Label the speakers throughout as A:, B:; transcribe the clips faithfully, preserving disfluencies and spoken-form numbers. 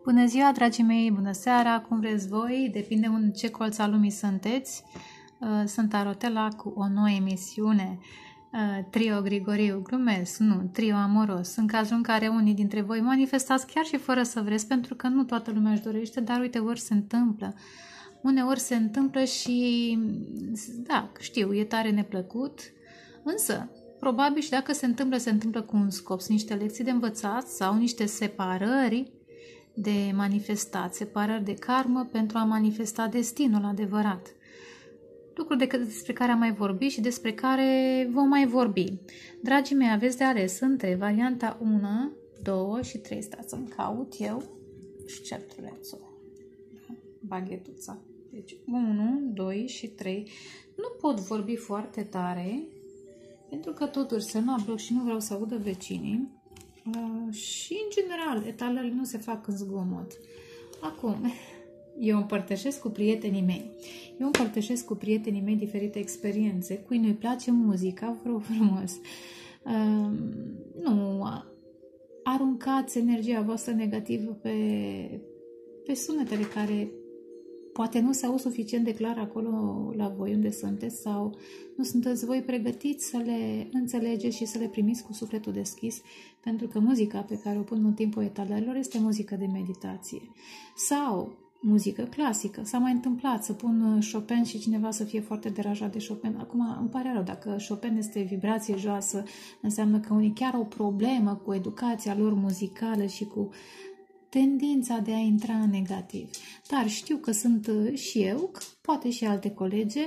A: Bună ziua, dragii mei, bună seara, cum vreți voi, depinde în ce colț al lumii sunteți. Sunt Arotela cu o nouă emisiune, Trio Grigoriu, glumesc, nu, Trio Amoros, în cazul în care unii dintre voi manifestați chiar și fără să vreți, pentru că nu toată lumea își dorește, dar uite, ori se întâmplă. Uneori se întâmplă și, da, știu, e tare neplăcut, însă, probabil și dacă se întâmplă, se întâmplă cu un scop, sunt niște lecții de învățat sau niște separări de manifestat, separări de karmă pentru a manifesta destinul adevărat. Lucruri de, despre care am mai vorbit și despre care vom mai vorbi. Dragii mei, aveți de ales între varianta unu, doi și trei. Stați să-mi caut eu șcertulețul. Baghetuța. Deci unu, doi și trei. Nu pot vorbi foarte tare, pentru că totuși se bloc și nu vreau să audă vecinii. Uh, și, în general, etalările nu se fac în zgomot. Acum, eu împărtășesc cu prietenii mei. Eu împărtășesc cu prietenii mei diferite experiențe. Cui nu-i place muzica, vreau frumos. Uh, nu aruncați energia voastră negativă pe, pe sunetele care poate nu se aud suficient de clar acolo la voi unde sunteți sau nu sunteți voi pregătiți să le înțelegeți și să le primiți cu sufletul deschis, pentru că muzica pe care o pun în timpul etalărilor este muzică de meditație. Sau muzică clasică. S-a mai întâmplat să pun Chopin și cineva să fie foarte deranjat de Chopin. Acum îmi pare rău, dacă Chopin este vibrație joasă, înseamnă că unii chiar au o problemă cu educația lor muzicală și cu tendința de a intra în negativ. Dar știu că sunt și eu, poate și alte colege,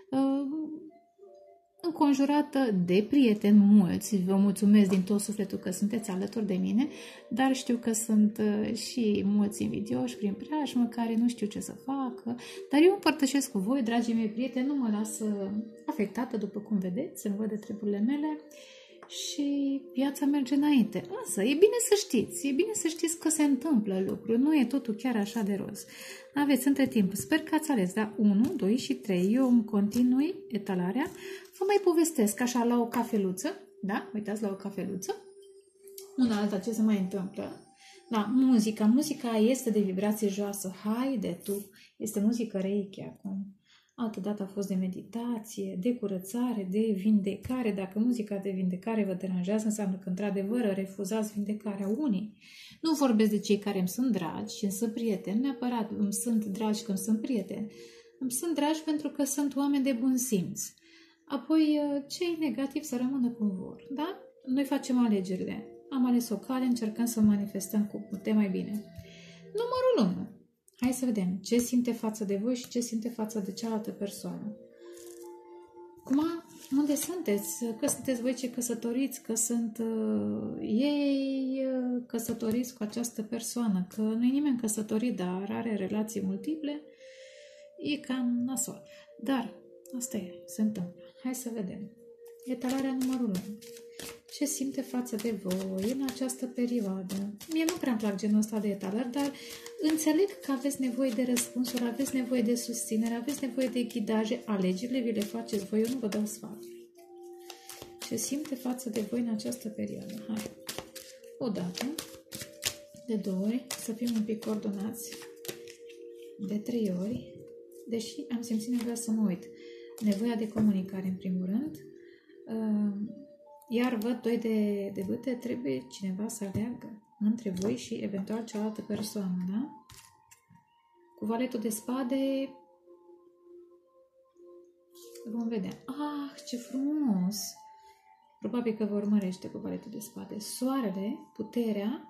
A: înconjurată de prieteni mulți. Vă mulțumesc din tot sufletul că sunteți alături de mine, dar știu că sunt și mulți invidioși prin preajmă care nu știu ce să facă. Dar eu împărtășesc cu voi, dragii mei prieteni, nu mă las afectată, după cum vedeți, îmi văd de treburile mele și viața merge înainte. Însă, e bine să știți, e bine să știți că se întâmplă lucruri, nu e totul chiar așa de roz. Aveți între timp, sper că ați ales, da? unu, doi și trei, eu îmi continui etalarea, vă mai povestesc așa la o cafeluță, da? Uitați, la o cafeluță, una alta ce se mai întâmplă. Da, muzica, muzica este de vibrație joasă, haide tu, este muzică Reiki acum. Altă dată a fost de meditație, de curățare, de vindecare. Dacă muzica de vindecare vă deranjează, înseamnă că, într-adevăr, refuzați vindecarea unii. Nu vorbesc de cei care îmi sunt dragi și îmi sunt prieteni, neapărat îmi sunt dragi că îmi sunt prieteni. Îmi sunt dragi pentru că sunt oameni de bun simț. Apoi, cei negativi să rămână cum vor, da? Noi facem alegerile. Am ales o cale, încercăm să manifestăm cum putem mai bine. Numărul unu. Hai să vedem ce simte față de voi și ce simte față de cealaltă persoană. Acum, unde sunteți? Că sunteți voi cei căsătoriți, că sunt uh, ei uh, căsătoriți cu această persoană, că nu e nimeni căsătorit, dar are relații multiple, e cam nasol. Dar, asta e, se întâmplă. Hai să vedem. Etalarea numărul unu. Ce simte față de voi în această perioadă? Mie nu prea-mi plac genul ăsta de etalări, dar înțeleg că aveți nevoie de răspunsuri, aveți nevoie de susținere, aveți nevoie de ghidaje. Alegerile vi le faceți voi, eu nu vă dau sfaturi. Ce simte față de voi în această perioadă? Hai. O dată, de două ori, să fim un pic coordonați, de trei ori, deși am simțit nevoia să mă uit. Nevoia de comunicare, în primul rând. Iar văd doi de, de bâte, trebuie cineva să aleagă între voi și eventual cealaltă persoană, da? Cu valetul de spade vom vedea. Ah, ce frumos! Probabil că vă urmărește cu valetul de spade. Soarele, puterea,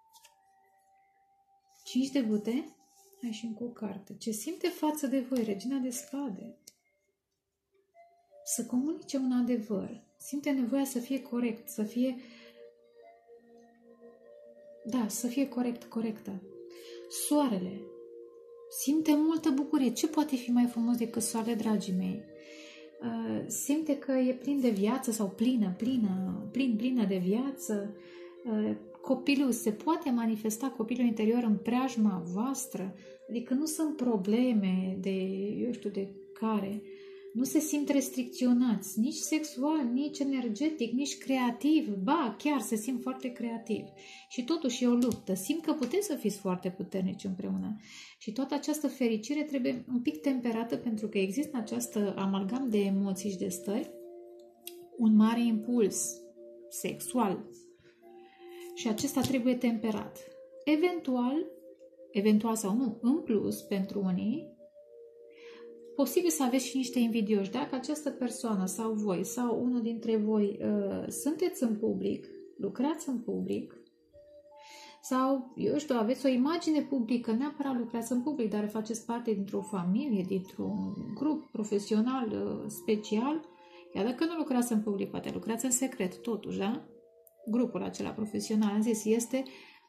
A: cinci de bâte, hai și încă o carte. Ce simte față de voi, regina de spade? Să comunice un adevăr. Simte nevoia să fie corect, să fie... Da, să fie corect, corectă. Soarele. Simte multă bucurie. Ce poate fi mai frumos decât soarele, dragii mei? Uh, simte că e plin de viață sau plină, plină, plin, plină de viață. Uh, copilul, se poate manifesta copilul interior în preajma voastră. Adică nu sunt probleme de, eu știu, de care... nu se simt restricționați, nici sexual, nici energetic, nici creativ, ba, chiar se simt foarte creativ. Și totuși e o luptă, simt că puteți să fiți foarte puternici împreună. Și toată această fericire trebuie un pic temperată, pentru că există această amalgam de emoții și de stări, un mare impuls sexual. Și acesta trebuie temperat. Eventual, eventual sau nu, în plus, pentru unii, posibil să aveți și niște invidioși. Dacă această persoană sau voi sau unul dintre voi uh, sunteți în public, lucrați în public, sau, eu știu, aveți o imagine publică, neapărat lucrați în public, dar faceți parte dintr-o familie, dintr-un grup profesional uh, special, chiar dacă nu lucrați în public, poate lucrați în secret, totuși, da? Grupul acela profesional, am zis, este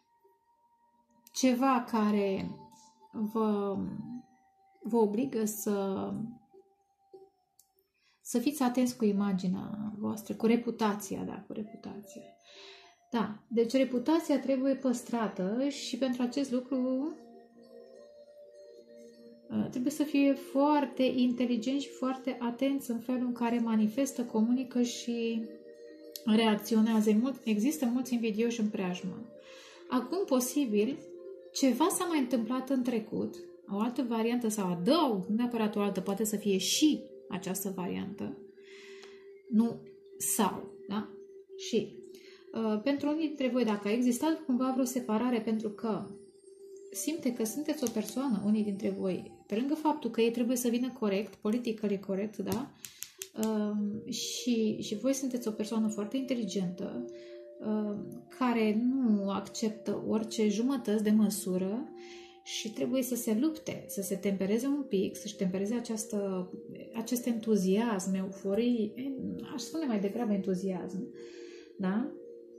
A: ceva care vă, vă obligă să, să fiți atenți cu imaginea voastră, cu reputația, da, cu reputația. Da, deci reputația trebuie păstrată și pentru acest lucru trebuie să fie foarte inteligenți și foarte atenți în felul în care manifestă, comunică și reacționează. Există mulți invidioși în preajmă. Acum, posibil, ceva s-a mai întâmplat în trecut, o altă variantă sau adaug, nu neapărat o altă, poate să fie și această variantă, nu sau, da? Și uh, pentru unii dintre voi, dacă a existat cumva vreo separare pentru că simte că sunteți o persoană, unii dintre voi, pe lângă faptul că ei trebuie să vină corect, politically corect, da? Uh, și, și voi sunteți o persoană foarte inteligentă, uh, care nu acceptă orice jumătăți de măsură și trebuie să se lupte, să se tempereze un pic, să-și tempereze această, acest entuziasm, euforie, aș spune mai degrabă entuziasm, da?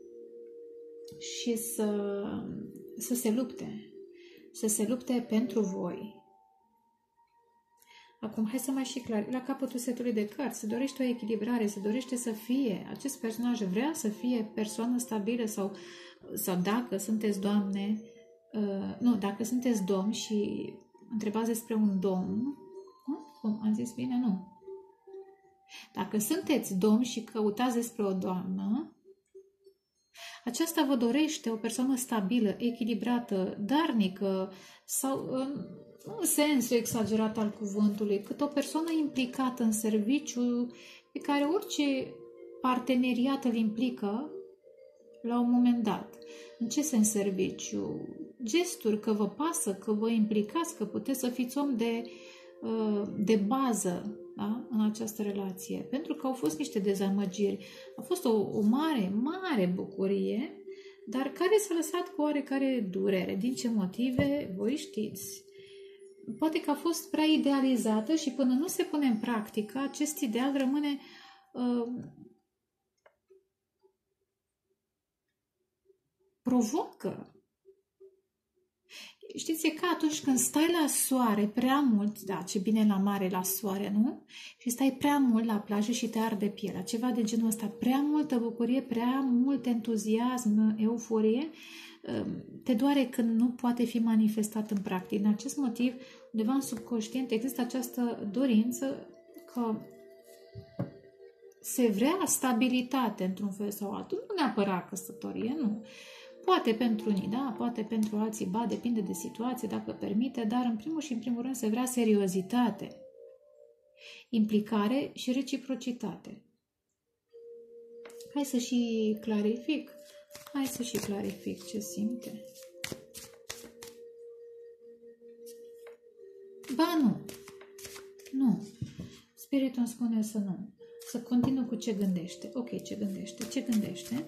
A: Și să, să se lupte, să se lupte pentru voi. Acum, hai să mai și clar. La capătul setului de cărți se dorește o echilibrare, se dorește să fie, acest personaj vrea să fie persoană stabilă sau, sau dacă sunteți doamne, uh, nu, dacă sunteți domn și întrebați despre un domn, nu? Cum am zis bine? Nu. Dacă sunteți domn și căutați despre o doamnă, aceasta vă dorește o persoană stabilă, echilibrată, darnică sau în sensul exagerat al cuvântului, cât o persoană implicată în serviciu pe care orice parteneriat îl implică la un moment dat. În ce sens serviciu? Gesturi, că vă pasă, că vă implicați, că puteți să fiți om de, de bază, da? În această relație. Pentru că au fost niște dezamăgiri. A fost o, o mare, mare bucurie, dar care s-a lăsat cu oarecare durere. Din ce motive? Voi știți. Poate că a fost prea idealizată și până nu se pune în practică, acest ideal rămâne uh, provocă. Știți, e ca atunci când stai la soare prea mult, da, ce bine la mare la soare, nu? Și stai prea mult la plajă și te arde pielea, ceva de genul ăsta, prea multă bucurie, prea mult entuziasm, euforie, te doare când nu poate fi manifestat în practic. Din acest motiv, undeva în subconștient există această dorință că se vrea stabilitate într-un fel sau altul, nu neapărat căsătorie, nu. Poate pentru unii, da, poate pentru alții, ba, depinde de situație, dacă permite, dar în primul și în primul rând se vrea seriozitate, implicare și reciprocitate. Hai să și clarific, hai să și clarific ce simte. Ba, nu, nu, spiritul îmi spune să nu, să continuu cu ce gândește. Ok, ce gândește, ce gândește?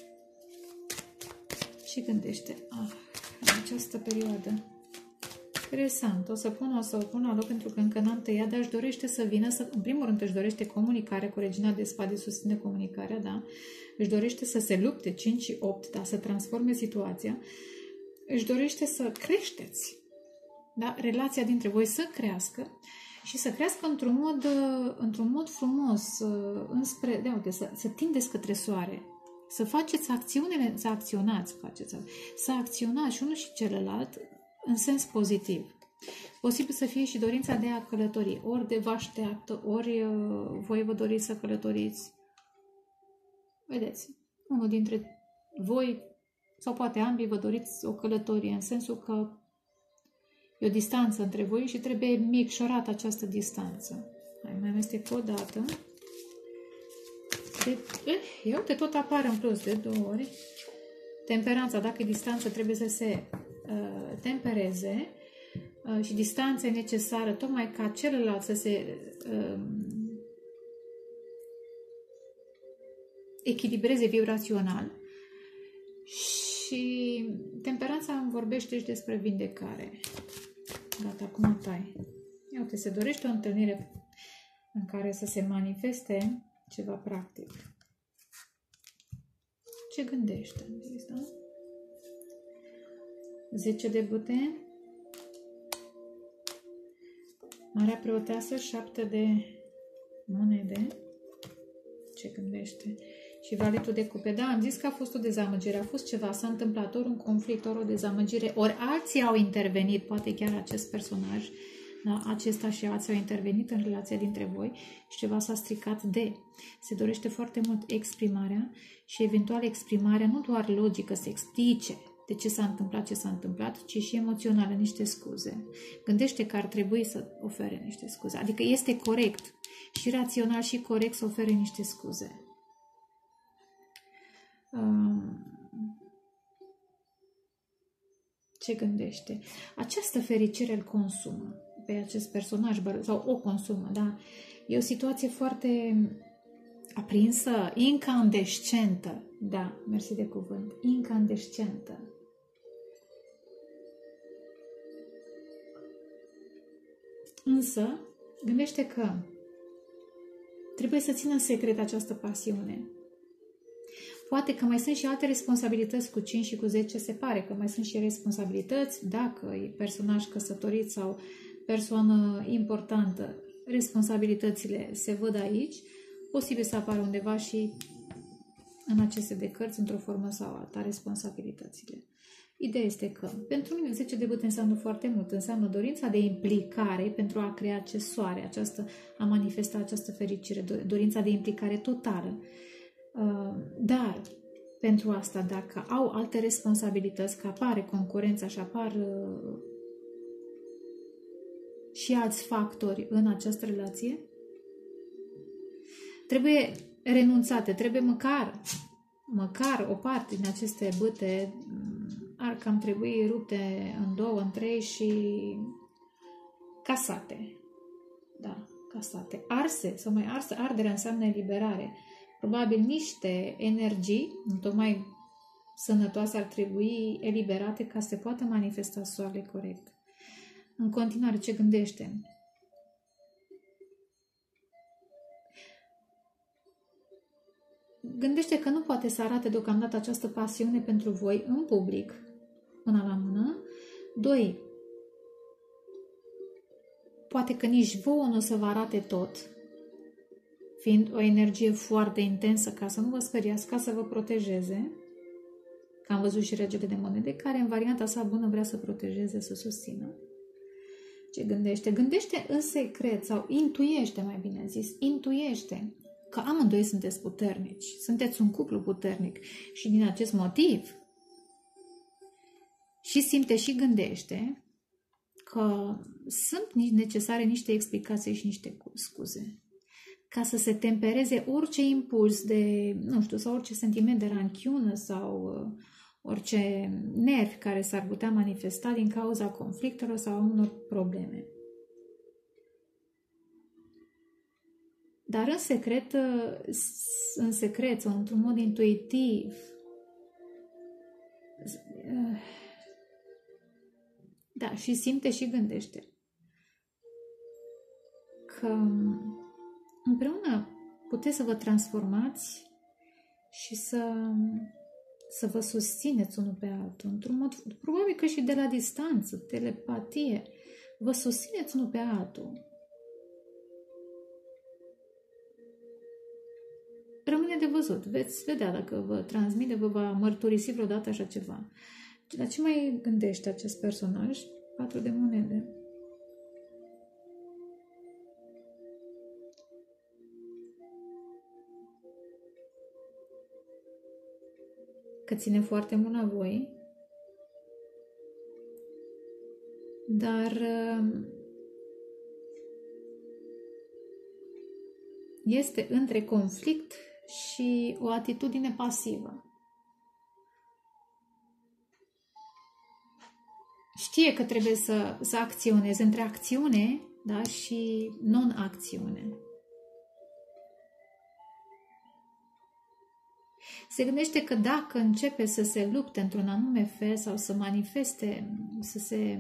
A: Ce gândește? Ah, în această perioadă. Interesant. O să pun, o să o pun la loc pentru că încă n-am tăiat, dar își dorește să vină, să, în primul rând își dorește comunicare cu regina de spade, susține comunicarea, da? Își dorește să se lupte cinci și opt, da? Să transforme situația. Își dorește să creșteți, da? Relația dintre voi să crească și să crească într-un mod, într-un mod frumos, înspre, de, uite, să, să tindeți către soare. Să faceți acțiunile, să acționați, faceți, să acționați și unul și celălalt în sens pozitiv. Posibil să fie și dorința de a călători, ori de vă așteaptă, ori uh, voi vă doriți să călătoriți. Vedeți, unul dintre voi, sau poate ambii, vă doriți o călătorie, în sensul că e o distanță între voi și trebuie micșorată această distanță. Hai, mai amestec o dată. De, eh, eu te tot apare în plus de două ori. Temperanța, dacă e distanță, trebuie să se uh, tempereze uh, și distanța e necesară tocmai ca celălalt să se uh, echilibreze vibrațional. Și temperanța îmi vorbește și despre vindecare. Gata, acum tai. Iată, se dorește o întâlnire în care să se manifeste ceva practic. Ce gândește? Da? zece de bute. Marea preoteasă, șapte de monede. Ce gândește? Și valetul de cupe. Da, am zis că a fost o dezamăgire. A fost ceva, s-a întâmplat ori un conflict, ori o dezamăgire, ori alții au intervenit, poate chiar acest personaj, da, acesta și alții au intervenit în relația dintre voi și ceva s-a stricat de. Se dorește foarte mult exprimarea și eventual exprimarea nu doar logică, să explice de ce s-a întâmplat, ce s-a întâmplat, ci și emoțională, niște scuze. Gândește că ar trebui să ofere niște scuze. Adică este corect și rațional și corect să ofere niște scuze. Ce gândește? Această fericire îl consumă pe acest personaj sau o consumă, da? E o situație foarte aprinsă, incandescentă, da, mersi de cuvânt, incandescentă. Însă, gândește că trebuie să țină în secret această pasiune. Poate că mai sunt și alte responsabilități cu cinci și cu zece, se pare că mai sunt și responsabilități, dacă e personaj căsătorit sau persoană importantă, responsabilitățile se văd aici, posibil să apară undeva și în aceste de cărți, într-o formă sau alta, responsabilitățile. Ideea este că, pentru mine, zece de bâte înseamnă foarte mult, înseamnă dorința de implicare pentru a crea acest soare, această, a manifesta această fericire, dorința de implicare totală. Dar, pentru asta, dacă au alte responsabilități, că apare concurența și apar și alți factori în această relație, trebuie renunțate, trebuie măcar, măcar o parte din aceste bâte ar cam trebui rupte în două, în trei și casate. Da, casate. Arse, sau mai arse, arderea înseamnă eliberare. Probabil niște energii, nu tocmai sănătoase, ar trebui eliberate ca să se poată manifesta soarele corect. În continuare, ce gândește? Gândește că nu poate să arate deocamdată această pasiune pentru voi în public, una la mână. Doi, poate că nici vouă nu o să vă arate tot, fiind o energie foarte intensă, ca să nu vă speriați, ca să vă protejeze. Că am văzut și regele de monede, care în varianta sa bună vrea să protejeze, să susțină. Ce gândește? Gândește în secret sau intuiește, mai bine zis, intuiește că amândoi sunteți puternici, sunteți un cuplu puternic și din acest motiv și simte și gândește că sunt necesare niște explicații și niște scuze ca să se tempereze orice impuls de, nu știu, sau orice sentiment de ranchiună sau orice nervi care s-ar putea manifesta din cauza conflictelor sau a unor probleme. Dar în secret, în secret sau într-un mod intuitiv, da, și simte și gândește că împreună puteți să vă transformați și să, să vă susțineți unul pe altul, într-un mod, probabil că și de la distanță, telepatie, vă susțineți unul pe altul. Rămâne de văzut, veți vedea dacă vă transmite, vă va mărturisi vreodată așa ceva. Dar ce mai gândește acest personaj? Patru de monede. că ține foarte mult la voi, dar este între conflict și o atitudine pasivă. Știe că trebuie să, să acționeze între acțiune, da, și non-acțiune. Se gândește că dacă începe să se lupte într-un anume fel sau să manifeste, să se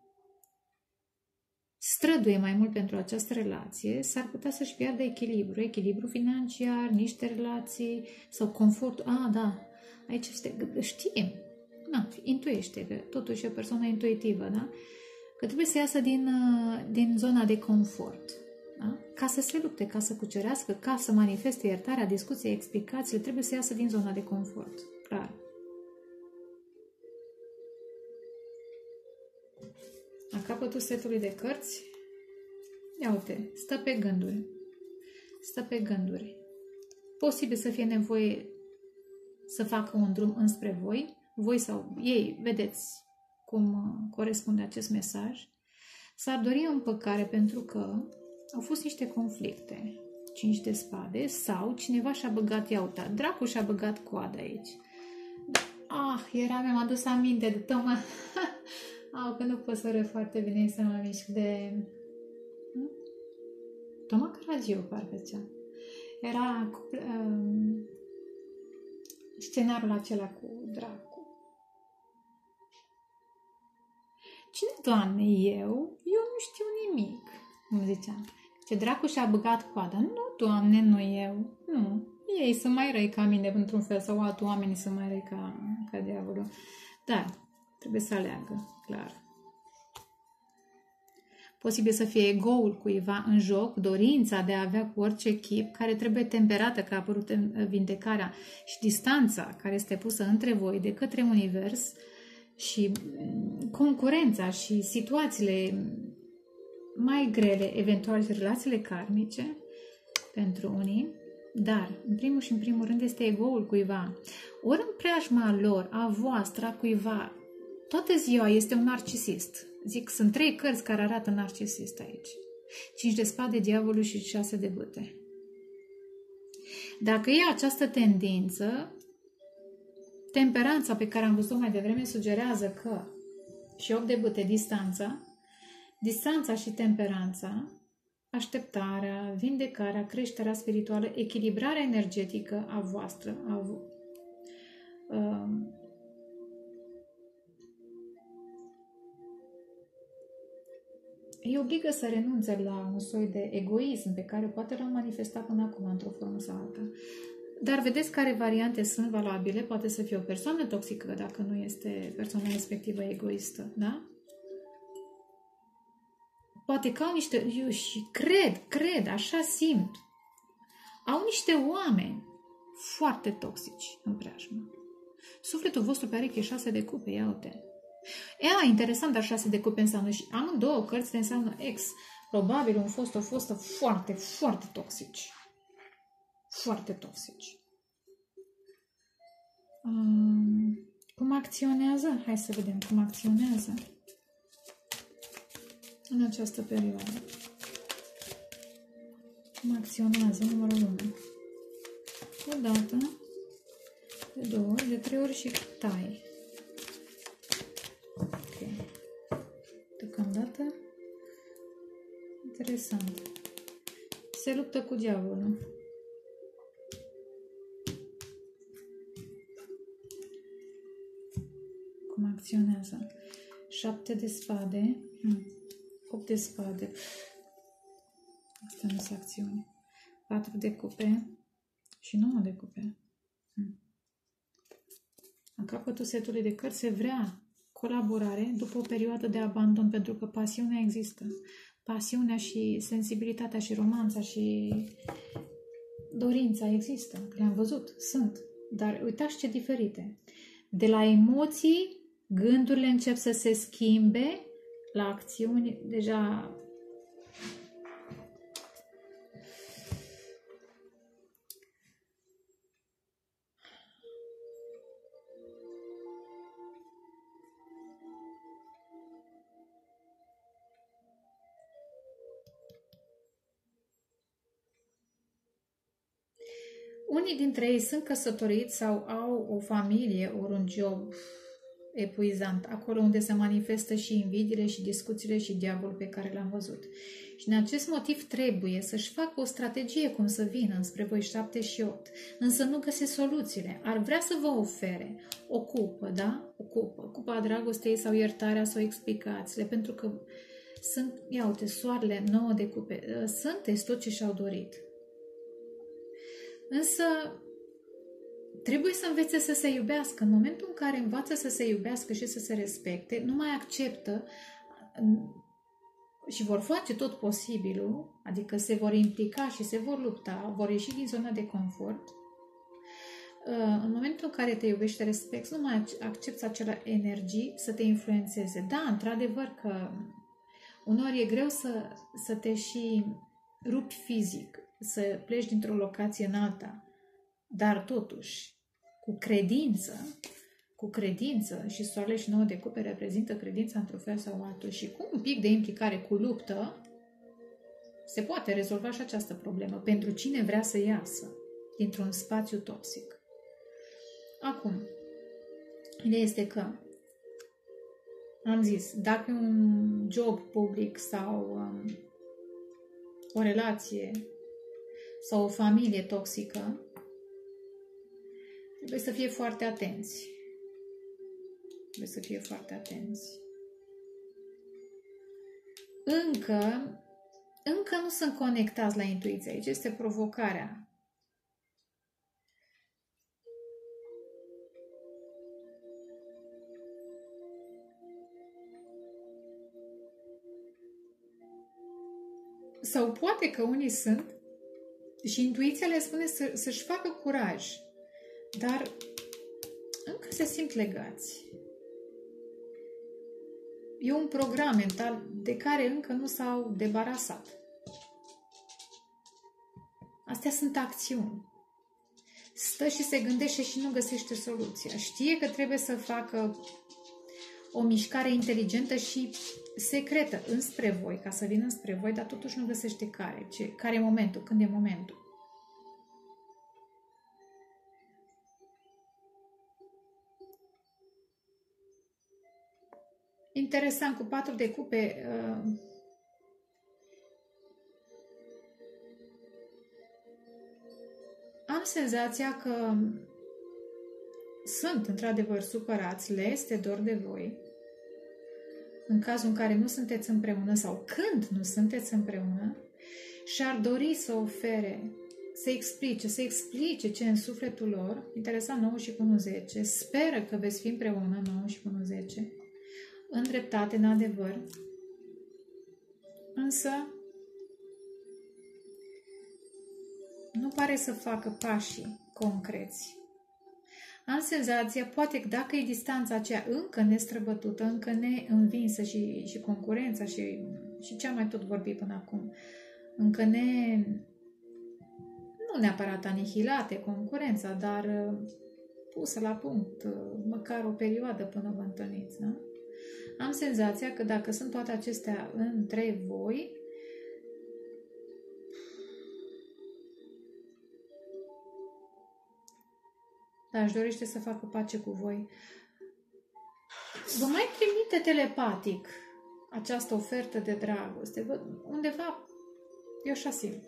A: străduie mai mult pentru această relație, s-ar putea să-și piardă echilibru, echilibru financiar, niște relații sau confort. Ah, da, aici este, știe, na, intuiește, că totuși e o persoană intuitivă, da? Că trebuie să iasă din, din zona de confort, da? Ca să se lupte, ca să cucerească, ca să manifeste iertarea, discuția, explicațiile, trebuie să iasă din zona de confort, clar. La capătul setului de cărți, ia uite, stă pe gânduri. Stă pe gânduri. Posibil să fie nevoie să facă un drum înspre voi, voi sau ei, vedeți cum corespunde acest mesaj. S-ar dori o împăcare pentru că au fost niște conflicte, cinci de spade, sau cineva și-a băgat, ia uita, dracu și-a băgat coada aici. Ah, era, mi-am adus aminte de Toma. Ah, că nu pot să râd foarte bine, este mai mișc de... Toma Caragiu, parcă cea. Era um, scenariul acela cu dracu. Cine, Doamne, eu? Eu nu știu nimic, îmi ziceam. Ce dracu și-a băgat coada. Nu, Doamne, nu eu. Nu. Ei sunt mai răi ca mine, într-un fel, sau altul oamenii sunt mai răi ca, ca diavolul. Dar trebuie să aleagă, clar. Posibil să fie ego-ul cuiva în joc, dorința de a avea cu orice chip, care trebuie temperată, că a apărut vindecarea, și distanța care este pusă între voi de către univers și concurența și situațiile mai grele, eventual și relațiile karmice pentru unii, dar, în primul și în primul rând, este ego-ul cuiva. Ori în preajma lor, a voastră, a cuiva, toată ziua este un narcisist. Zic, sunt trei cărți care arată narcisist aici. Cinci de spade, diavolul și șase de bâte. Dacă e această tendință, temperanța pe care am văzut mai devreme sugerează că și opt de bâte, distanța, distanța și temperanța, așteptarea, vindecarea, creșterea spirituală, echilibrarea energetică a voastră, a uh, îi obligă să renunțe la un soi de egoism pe care poate l-au manifestat până acum într-o formă sau alta. Dar vedeți care variante sunt valabile. Poate să fie o persoană toxică dacă nu este persoana respectivă egoistă, da? Poate că au niște, eu și cred, cred, așa simt, au niște oameni foarte toxici în preajmă. Sufletul vostru pe areche șase de cupe, ia uite. Ea, interesant, dar șase de cupe înseamnă și amândouă cărțile înseamnă ex. Probabil un fost, o fostă foarte, foarte toxici. Foarte toxici. Um, cum acționează? Hai să vedem cum acționează în această perioadă. Cum acționează numărul unu. O dată, de două ori, de trei ori și tai. Ok. Deocamdată, interesant. Se luptă cu diavolul. Cum acționează? Șapte de spade. Hmm. opt de spade. Asta nu sunt acțiuni. patru de cupe și nouă de cupe. Hmm. În capătul setului de cărți se vrea colaborare după o perioadă de abandon, pentru că pasiunea există. Pasiunea și sensibilitatea și romanța și dorința există. Le-am văzut, sunt. Dar uitați ce diferite. De la emoții, gândurile încep să se schimbe, la acțiuni deja Unii dintre ei sunt căsătoriți sau au o familie, ori un job epuizant, acolo unde se manifestă și invidiile și discuțiile și diavolul pe care l-am văzut. Și din acest motiv trebuie să-și facă o strategie cum să vină înspre voi șapte și opt, însă nu găsesc soluțiile. Ar vrea să vă ofere o cupă, da? O cupă, cupa dragostei sau iertarea sau explicațiile, pentru că sunt, ia uite, soarele nouă de cupe, sunteți tot ce și-au dorit. Însă trebuie să învețe să se iubească. În momentul în care învață să se iubească și să se respecte, nu mai acceptă și vor face tot posibilul, adică se vor implica și se vor lupta, vor ieși din zona de confort. În momentul în care te iubești, te respecti, nu mai accepți acele energii să te influențeze. Da, într-adevăr că uneori e greu să, să te și rupi fizic, să pleci dintr-o locație în alta, dar totuși, cu credință, cu credință, și soarele și nouă de cupe reprezintă credința într-un fel sau altul, și cu un pic de implicare, cu luptă, se poate rezolva și această problemă pentru cine vrea să iasă dintr-un spațiu toxic. Acum, ideea este că, am zis, dacă e un job public sau um, o relație sau o familie toxică, trebuie să fie foarte atenți. Trebuie să fie foarte atenți. Încă, încă nu sunt conectați la intuiție. Aici este provocarea. Sau poate că unii sunt și intuiția le spune să, să-și facă curaj, dar încă se simt legați. E un program mental de care încă nu s-au debarasat. Astea sunt acțiuni. Stă și se gândește și nu găsește soluția. Știe că trebuie să facă o mișcare inteligentă și secretă înspre voi, ca să vină înspre voi, dar totuși nu găsește care. Ce, care e momentul, când e momentul. Interesant, cu patru de cupe, uh, am senzația că sunt într-adevăr supărați, le este dor de voi, în cazul în care nu sunteți împreună sau când nu sunteți împreună, și ar dori să ofere, să explice, să explice ce în sufletul lor. Interesant, nouă și cu unu zece, speră că veți fi împreună, nouă și cu unu zece, în dreptate, în adevăr, însă nu pare să facă pașii concreți. Am senzația, poate că dacă e distanța aceea încă nestrăbătută, încă neînvinsă și, și concurența și, și ce am mai tot vorbit până acum, încă ne, nu neapărat anihilate concurența, dar pusă la punct, măcar o perioadă până vă întâlniți, da? Am senzația că dacă sunt toate acestea între voi, dar își dorește să facă pace cu voi, vă mai trimite telepatic această ofertă de dragoste. Vă, undeva, eu așa simt.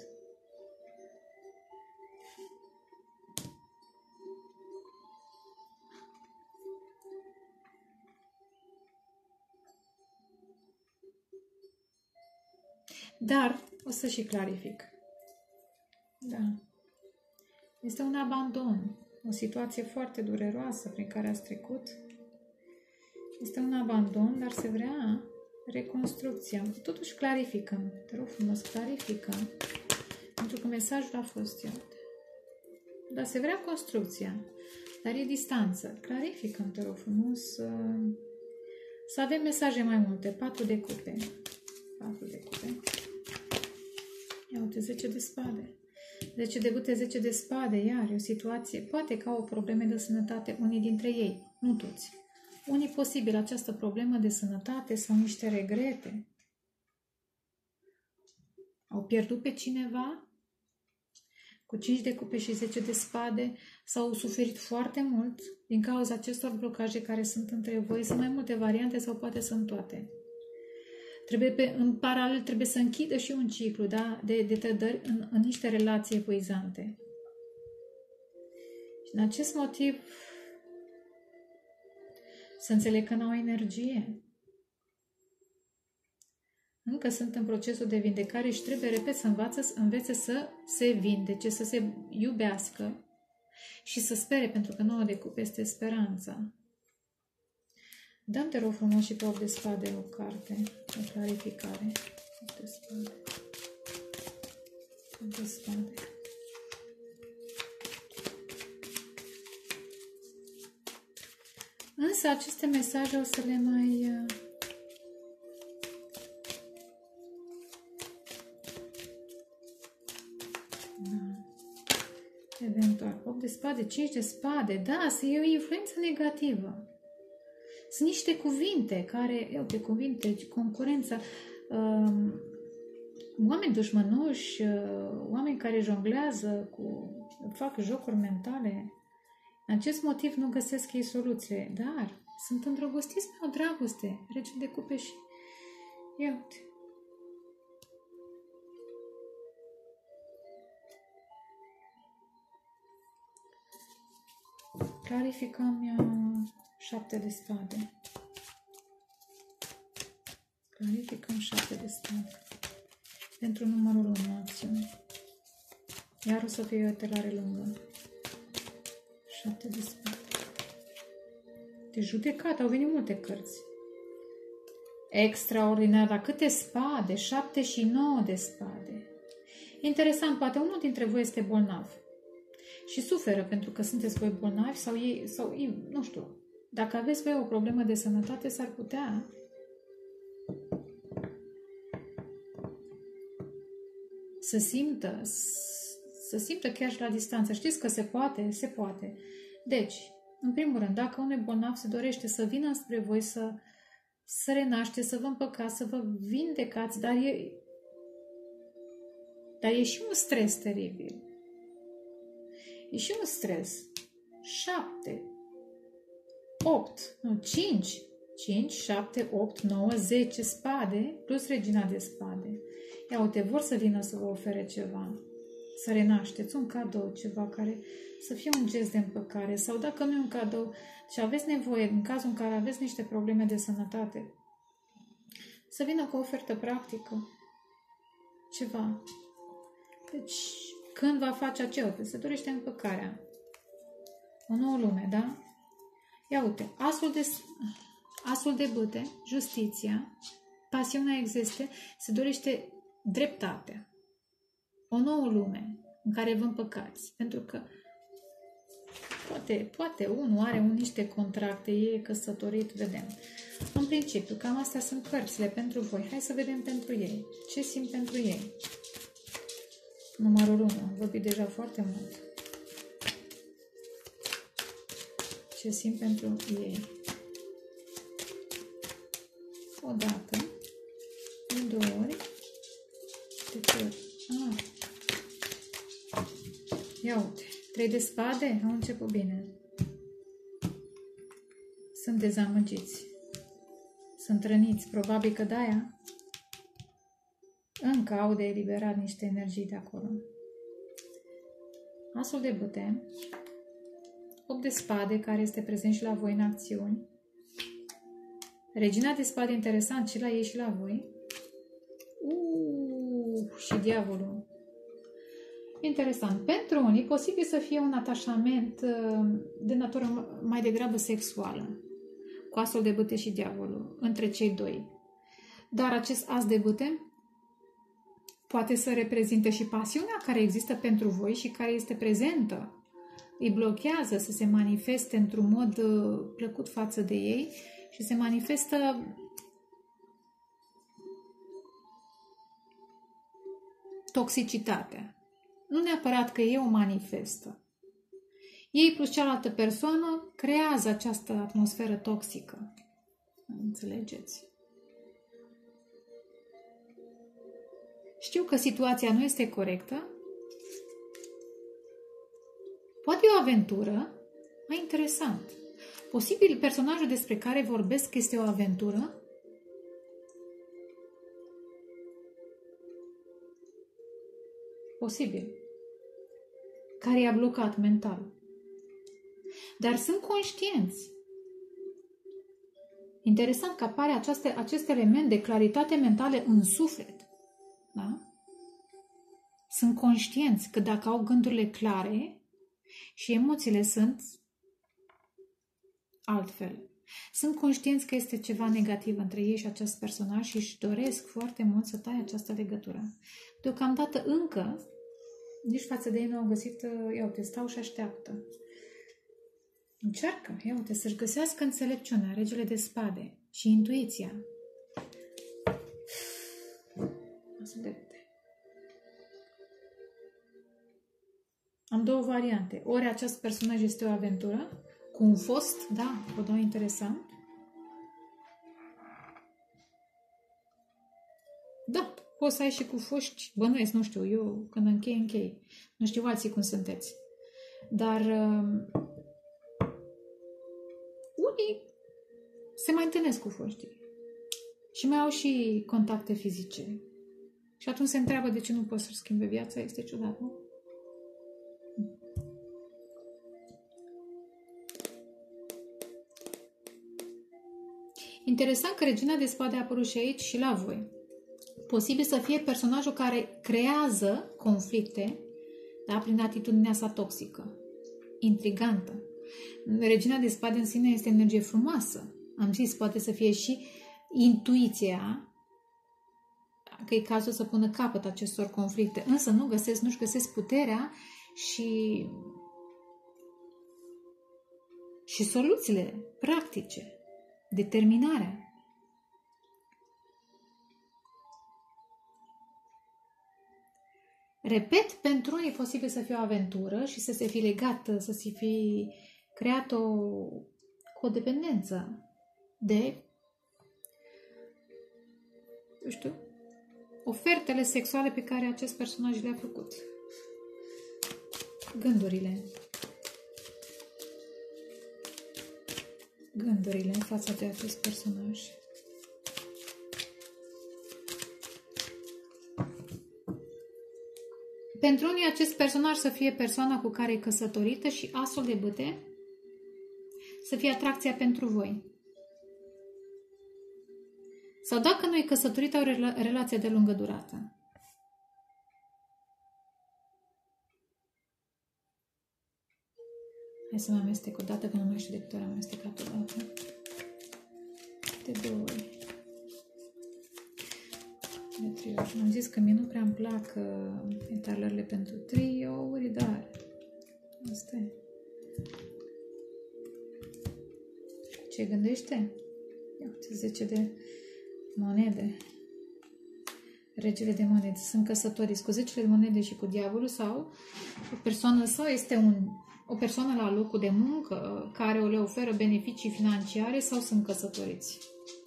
A: Dar o să și clarific. Da. Este un abandon. O situație foarte dureroasă prin care ați trecut. Este un abandon, dar se vrea reconstrucția. Totuși clarificăm. Te rog frumos, clarificăm. Pentru că mesajul a fost eu. Dar se vrea construcția. Dar e distanță. Clarificăm, te rog frumos. Să avem mesaje mai multe. patru de cupe. patru de cupe. Ia uite, zece de spade. zece de bâte, zece de spade, iar e o situație. Poate că au probleme de sănătate unii dintre ei, nu toți. Unii posibil această problemă de sănătate sau niște regrete. Au pierdut pe cineva. cu cinci de cupe și zece de spade, s-au suferit foarte mult din cauza acestor blocaje care sunt între voi. Sunt mai multe variante sau poate sunt toate. Trebuie pe, în paralel trebuie să închidă și un ciclu, da? de, de trădări în, în niște relații epuizante. Și în acest motiv să înțeleg că n-au energie. Încă sunt în procesul de vindecare și trebuie, repet, să învață, să învețe să se vindece, să se iubească și să spere, pentru că nouă de cupe este speranța. Dăm, te rog frumos, și pe opt de spade o carte, o clarificare. opt de spade. opt de spade. Însă aceste mesaje o să le mai... Da. Eventual. opt de spade, cinci de spade. Da, e o influență negativă. Sunt niște cuvinte care, eu de cuvinte, concurența, um, oameni dușmănoși, uh, oameni care jonglează, cu, fac jocuri mentale. În acest motiv nu găsesc ei soluție, dar sunt îndrăgostiți pe o dragoste. Rege de cupe și... Ia uite. Clarificăm uh, șapte de spade. Clarificăm șapte de spade. Pentru numărul unu, acțiune. Iar o să fie o telare lungă. șapte de spade. De judecat, au venit multe cărți. Extraordinar, dar câte spade? șapte și nouă de spade. Interesant, poate unul dintre voi este bolnav și suferă pentru că sunteți voi bolnavi sau ei, sau ei, nu știu, dacă aveți voi o problemă de sănătate, s-ar putea să simtă, să simtă chiar și la distanță. Știți că se poate? Se poate. Deci, în primul rând, dacă unul e bolnav, se dorește să vină spre voi, să, să renaște, să vă împăcați, să vă vindecați, dar e, dar e și un stres teribil. E și un stres. șapte, opt, nu, cinci, cinci, șapte, opt, nouă, zece spade, plus regina de spade. Ia uite, vor să vină să vă ofere ceva, să renașteți, un cadou, ceva care să fie un gest de împăcare, sau dacă nu e un cadou și aveți nevoie, în cazul în care aveți niște probleme de sănătate, să vină cu o ofertă practică, ceva. Deci, când va face aceea, se dorește împăcarea. O nouă lume, da? Ia uite, asul de, asul de bâte, justiția, pasiunea există, se dorește dreptatea. O nouă lume în care vă împăcați. Pentru că poate, poate unul are un, niște contracte, e căsătorit, vedem. În principiu, cam astea sunt cărțile pentru voi. Hai să vedem pentru ei. Ce simt pentru ei? Numărul unu. Am vorbit deja foarte mult. Ce simt pentru ei? O dată, de două ori, de trei ori. Ah. Ia uite, trei de spade, au început bine. Sunt dezamăgiți. Sunt răniți, probabil că de-aia încă au de eliberat niște energii de acolo. Asul de bâte, opt de spade, care este prezent și la voi în acțiuni. Regina de spade, interesant, și la ei și la voi. Uh, și diavolul. Interesant. Pentru unii, posibil să fie un atașament de natură mai degrabă sexuală, cu asul de bâte și diavolul, între cei doi. Dar acest as de bâte poate să reprezinte și pasiunea care există pentru voi și care este prezentă. Îi blochează să se manifeste într-un mod plăcut față de ei și se manifestă toxicitatea. Nu neapărat că ei o manifestă. Ei plus cealaltă persoană creează această atmosferă toxică. Înțelegeți? Știu că situația nu este corectă, Poate e o aventură mai interesant. Posibil personajul despre care vorbesc este o aventură? Posibil. Care i-a blocat mental. Dar sunt conștienți. Interesant că apare aceaste, acest element de claritate mentală în suflet. Da? Sunt conștienți că dacă au gândurile clare și emoțiile sunt altfel. Sunt conștienți că este ceva negativ între ei și acest personaj și își doresc foarte mult să taie această legătură. Deocamdată încă, nici față de ei nu au găsit, ia uite, stau și așteaptă. Încearcă, ia uite, să-și găsească înțelepciunea, regele de spade și intuiția. Am două variante. Ori acest personaj este o aventură, cu un fost, da, o dau interesant. Da, poți să ai și cu foști, bănuiesc, nu știu, eu când închei, închei. Nu știu alții cum sunteți. Dar uh, unii se mai întâlnesc cu foștii și mai au și contacte fizice. Și atunci se întreabă de ce nu poți să-și schimbe viața, este ciudat, nu? Interesant că regina de spade a apărut și aici și la voi. Posibil să fie personajul care creează conflicte, da, prin atitudinea sa toxică, intrigantă. Regina de spade în sine este energie frumoasă. Am zis, poate să fie și intuiția că e cazul să pună capăt acestor conflicte. Însă nu găsesc, nu-și găsesc puterea și, și soluțiile practice. Determinarea. Repet, pentru unii e posibil să fie o aventură și să se fi legat, să se fi creat o codependență de, eu știu, ofertele sexuale pe care acest personaj le-a făcut. Gândurile. Gândurile în fața de acest personaj. Pentru unii acest personaj să fie persoana cu care e căsătorită și asul de bâte să fie atracția pentru voi. Sau dacă nu e căsătorită, au rela relație de lungă durată. Hai să mă amestec o dată, că nu mai știu de câte ori am amestecat o dată. De două ori. De trei ori. Am zis că mie nu prea îmi plac etalările pentru triouri, dar asta e. Ce gândește? Ia uite, zece de monede. Regele de monede. Sunt căsătoriți cu zece de monede și cu diavolul sau o persoană sau este un o persoană la locul de muncă care le oferă beneficii financiare sau sunt căsătoriți.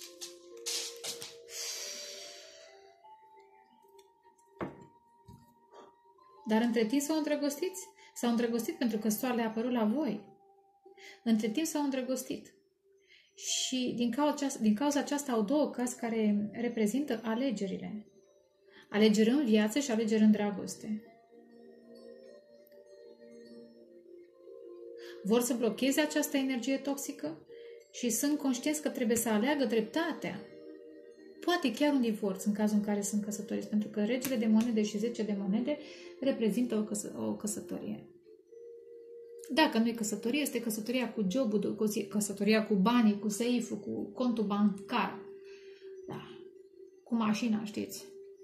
A: Dar între timp s-au îndrăgostiți? S-au îndrăgostit pentru că soarele a apărut la voi. Între timp s-au îndrăgostit. Și din cauza, aceasta, din cauza aceasta au două cărți care reprezintă alegerile. Alegeri în viață și alegeri în dragoste. Vor să blocheze această energie toxică și sunt conștienți că trebuie să aleagă dreptatea. Poate chiar un divorț în cazul în care sunt căsătoriți, pentru că regele de monede și zece de monede reprezintă o, căsă, o căsătorie. Dacă nu e căsătorie, este căsătoria cu jobul, căsătoria cu banii, cu seiful, cu contul bancar. Da. Cu mașina, știți.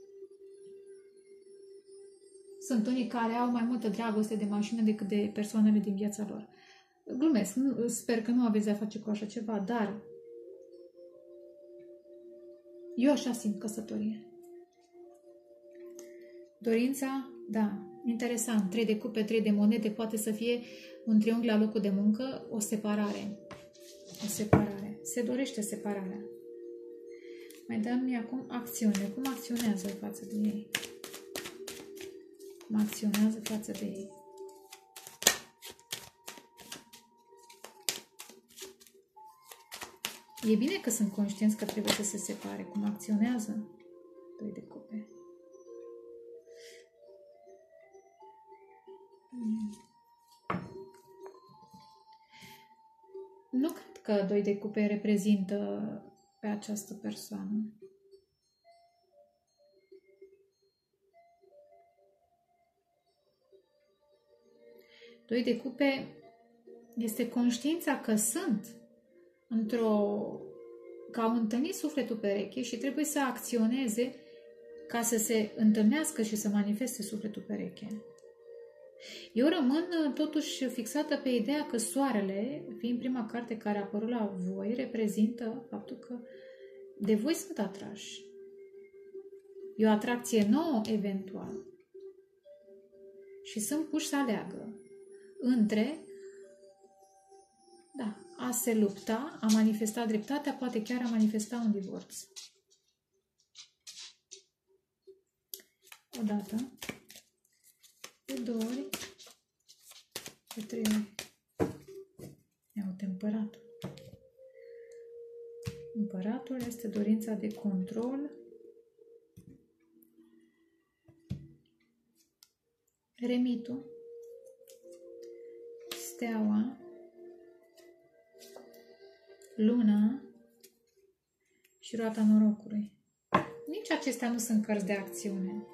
A: Sunt unii care au mai multă dragoste de mașină decât de persoanele din viața lor. Glumesc, sper că nu aveți de-a face cu așa ceva, dar eu așa simt căsătorie. Dorința, da, interesant, trei de cupe, trei de monede, poate să fie un triunghi la locul de muncă, o separare. O separare. Se dorește separarea. Mai dăm-mi acum acțiune. Cum acționează față de ei? Cum acționează față de ei? E bine că sunt conștienți că trebuie să se separe. Cum acționează? Doi de cupe. Nu cred că doi de cupe reprezintă pe această persoană. Doi de cupe este conștiința că sunt într-o... că au întâlnit sufletul pereche și trebuie să acționeze ca să se întâlnească și să manifeste sufletul pereche. Eu rămân totuși fixată pe ideea că soarele, fiind prima carte care a apărut la voi, reprezintă faptul că de voi sunt atrași. E o atracție nouă, eventual. Și sunt puși să aleagă între, da, a se lupta, a manifesta dreptatea, poate chiar a manifesta un divorț. O dată, de două ori, de trei ori. Ia uite, împăratul. Împăratul este dorința de control. Eremitul. Steaua. Luna. Și roata norocului. Nici acestea nu sunt cărți de acțiune.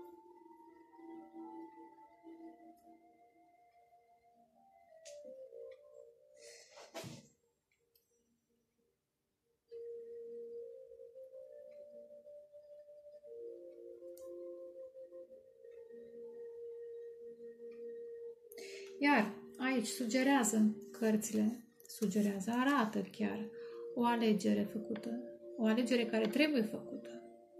A: Iar aici sugerează cărțile, sugerează, arată chiar o alegere făcută, o alegere care trebuie făcută.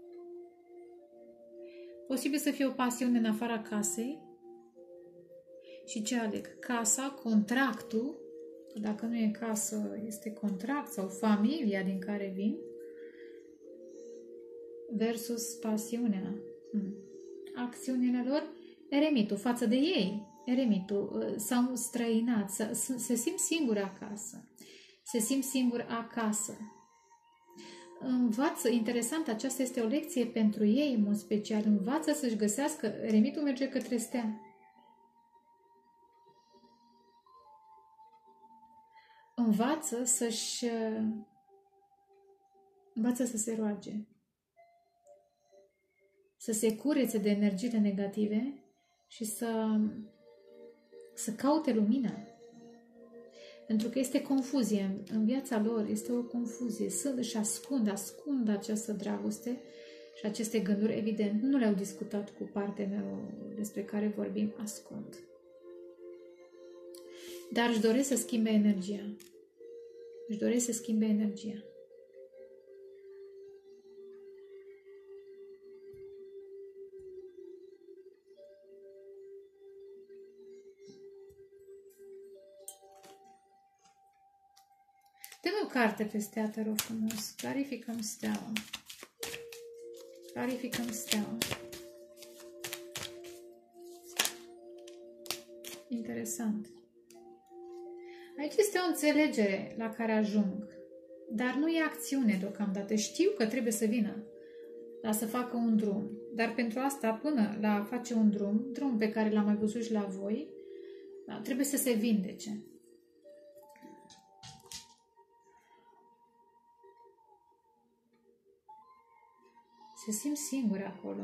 A: Posibil să fie o pasiune în afara casei. Și ce aleg? Casa, contractul, dacă nu e casă, este contract, sau familia din care vin, versus pasiunea. Acțiunile lor, eremitul, față de ei. Eremitul, s-au străinat, se simt singuri acasă. Se simt singuri acasă. Învață, interesant, aceasta este o lecție pentru ei, în mod special. Învață să-și găsească, eremitul merge către stea. Învață să-și, învață să se roage. Să se curețe de energiile negative și să să caute lumina. Pentru că este confuzie. În, în viața lor este o confuzie. Sunt și ascund, ascund această dragoste și aceste gânduri, evident, nu le-au discutat cu partenerul despre care vorbim, ascund. Dar își doresc să schimbe energia. Își doresc să schimbe energia. Dă-mi o carte pe stea, te rog frumos. Clarificăm steaua. Clarificăm steaua. Interesant. Aici este o înțelegere la care ajung, dar nu e acțiune deocamdată. Știu că trebuie să vină la să facă un drum, dar pentru asta, până la a face un drum, drum pe care l-am mai văzut și la voi, da, trebuie să se vindece. Se simt singuri acolo.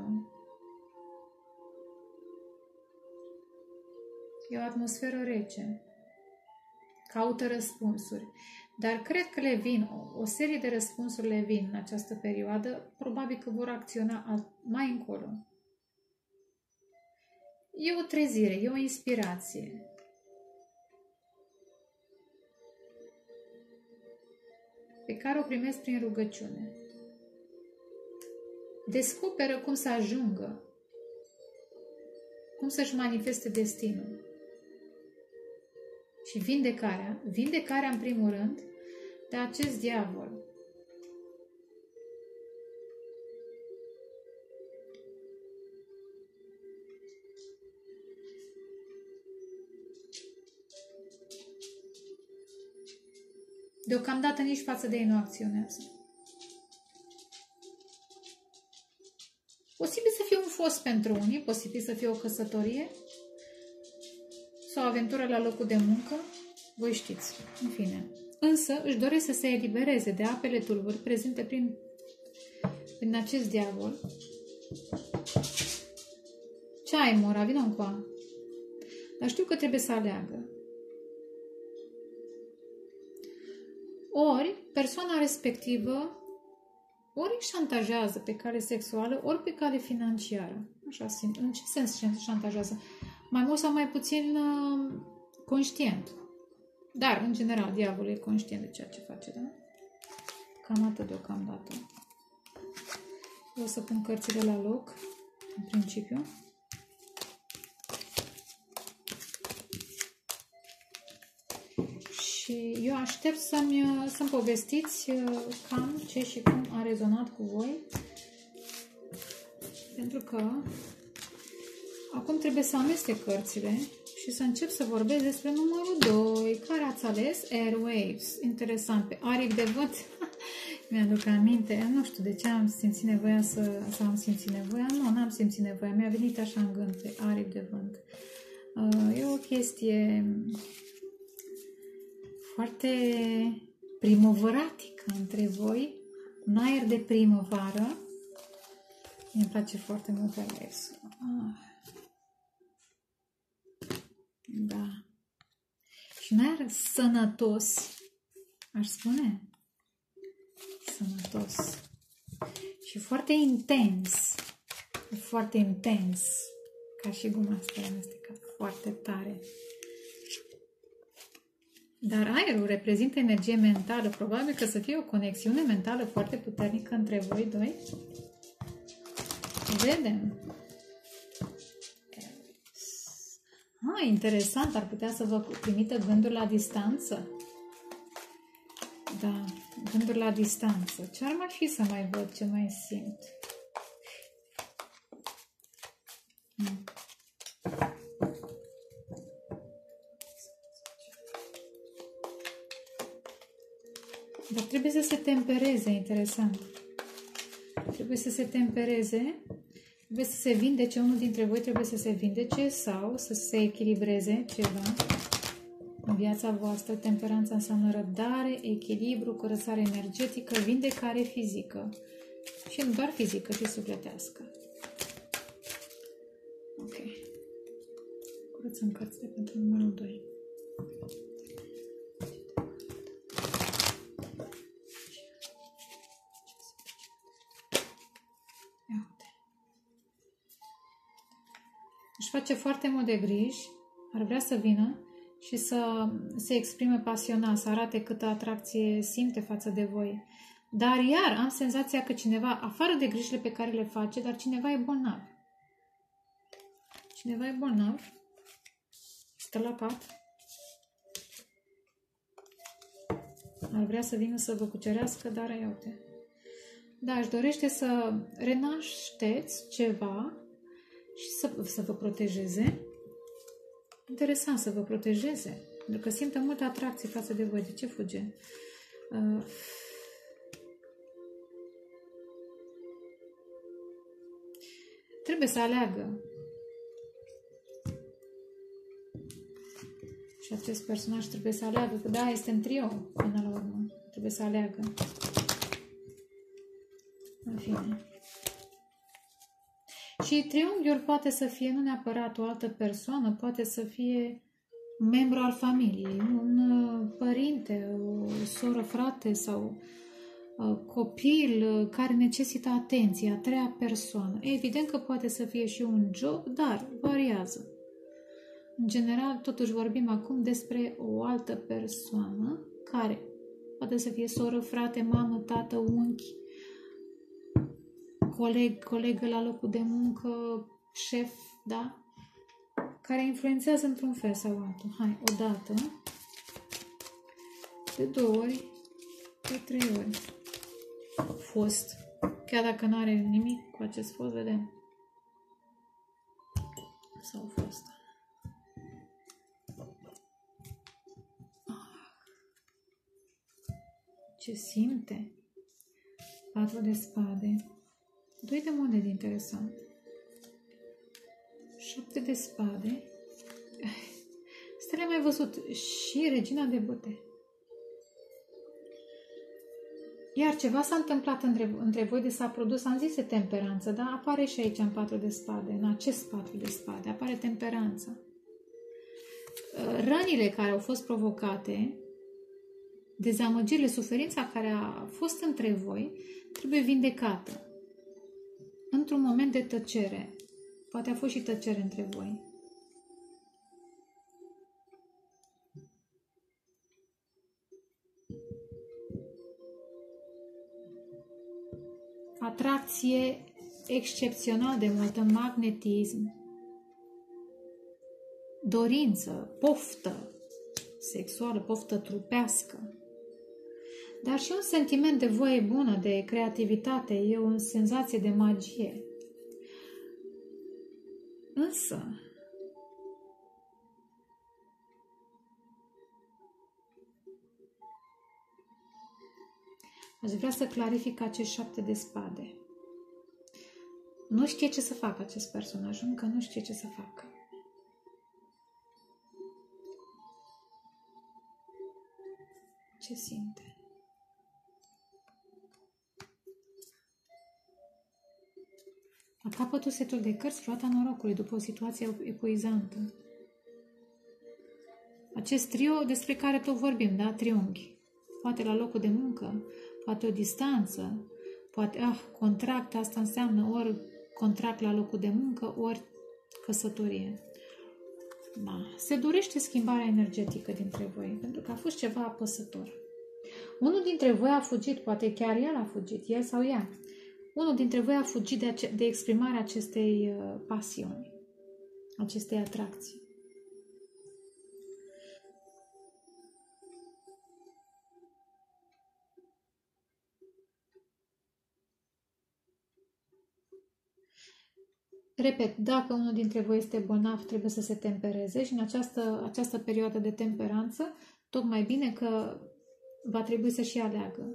A: E o atmosferă rece. Caută răspunsuri. Dar cred că le vin, o, o serie de răspunsuri le vin în această perioadă. Probabil că vor acționa mai încolo. E o trezire, e o inspirație. Pe care o primesc prin rugăciune. Descoperă cum să ajungă, cum să-și manifeste destinul. Și vindecarea, vindecarea în primul rând, de acest diavol. Deocamdată nici față de ei nu acționează. Posibil să fie un fost pentru unii, posibil să fie o căsătorie sau o aventură la locul de muncă, voi știți, în fine. Însă își doresc să se elibereze de apele tulburi prezente prin, prin acest diavol. Ce ai, Mora? Vină încoa. Dar știu că trebuie să aleagă. Ori persoana respectivă ori șantajează pe cale sexuală, ori pe cale financiară. Așa simt. În ce sens șantajează? Mai mult sau mai puțin uh, conștient. Dar, în general, diavolul e conștient de ceea ce face, da? Cam atât deocamdată. O să pun cărțile la loc, în principiu. Și eu aștept să-mi să-mi povestiți cam ce și cum a rezonat cu voi. Pentru că acum trebuie să amestec cărțile și să încep să vorbesc despre numărul doi. Care ați ales? Airwaves. Interesant. Pe aripi de vânt. Mi-aduc aminte. Nu știu de ce am simțit nevoia să... Sau am simțit nevoia? Nu, n-am simțit nevoia. Mi-a venit așa în gând pe aripi de vânt. E o chestie foarte primăvăratică între voi. Un aer de primăvară. Mi-mi place foarte mult alesul. Ah. Da. Și un aer sănătos, aș spune. Sănătos. Și foarte intens. Foarte intens. Ca și guma asta amestecat. Foarte tare. Dar aerul reprezintă energie mentală. Probabil că să fie o conexiune mentală foarte puternică între voi doi. Vedem. Ah, interesant. Ar putea să vă trimită gânduri la distanță. Da, gânduri la distanță. Ce ar mai fi să mai văd, ce mai simt? Hmm. Dar trebuie să se tempereze, interesant. Trebuie să se tempereze, trebuie să se vindece, unul dintre voi trebuie să se vindece sau să se echilibreze ceva în viața voastră. Temperanța înseamnă răbdare, echilibru, curățare energetică, vindecare fizică. Și nu doar fizică, și sufletească. Ok. Curățăm cărțile pentru numărul doi. Își face foarte mult de griji, ar vrea să vină și să se exprime pasionat, să arate câtă atracție simte față de voi. Dar iar am senzația că cineva, afară de grijile pe care le face, dar cineva e bolnav. Cineva e bolnav, stă la pat, ar vrea să vină să vă cucerească, dar ia uite. Da, își dorește să renașteți ceva și să, să vă protejeze. Interesant, să vă protejeze. Pentru că simtă multă atracție față de voi. De ce fuge? Uh, trebuie să aleagă. Și acest personaj trebuie să aleagă. Că da, este în trio până la urmă. Trebuie să aleagă. În fine. Și triunghiul poate să fie nu neapărat o altă persoană, poate să fie un membru al familiei, un părinte, o soră, frate sau copil care necesită atenție, a treia persoană. Evident că poate să fie și un job, dar variază. În general, totuși vorbim acum despre o altă persoană care poate să fie soră, frate, mamă, tată, unchi, coleg, colegă la locul de muncă, șef, da? Care influențează într-un fel sau altul. Hai, o dată, de două ori, de trei ori. Fost. Chiar dacă nu are nimic cu acest fost, vedem. Sau fost. Ce simte? Patru de spade. Doi de monede, interesant. Șapte de spade. Asta le-am mai văzut. Și regina de bâte. Iar ceva s-a întâmplat între, între voi de s-a produs, am zis, de temperanță, dar apare și aici în patru de spade, în acest patru de spade, apare temperanța. Rănile care au fost provocate, dezamăgirile, suferința care a fost între voi, trebuie vindecată. Într-un moment de tăcere. Poate a fost și tăcere între voi. Atracție excepțional de multă, magnetism, dorință, poftă sexuală, poftă trupească, dar și un sentiment de voie bună, de creativitate, e o senzație de magie. Însă, aș vrea să clarific acest șapte de spade. Nu știe ce să facă acest personaj, încă nu știe ce să facă. Ce simte? La capătul setului de cărți, roata norocului, după o situație epuizantă. Acest trio despre care tot vorbim, da? Triunghi. Poate la locul de muncă, poate o distanță, poate, ah, contract, asta înseamnă ori contract la locul de muncă, ori căsătorie. Da. Se dorește schimbarea energetică dintre voi, pentru că a fost ceva apăsător. Unul dintre voi a fugit, poate chiar el a fugit, el sau ea. Unul dintre voi a fugit de, ace- de exprimarea acestei uh, pasiuni, acestei atracții. Repet, dacă unul dintre voi este bolnav, trebuie să se tempereze și în această, această perioadă de temperanță, tocmai bine că va trebui să-și aleagă.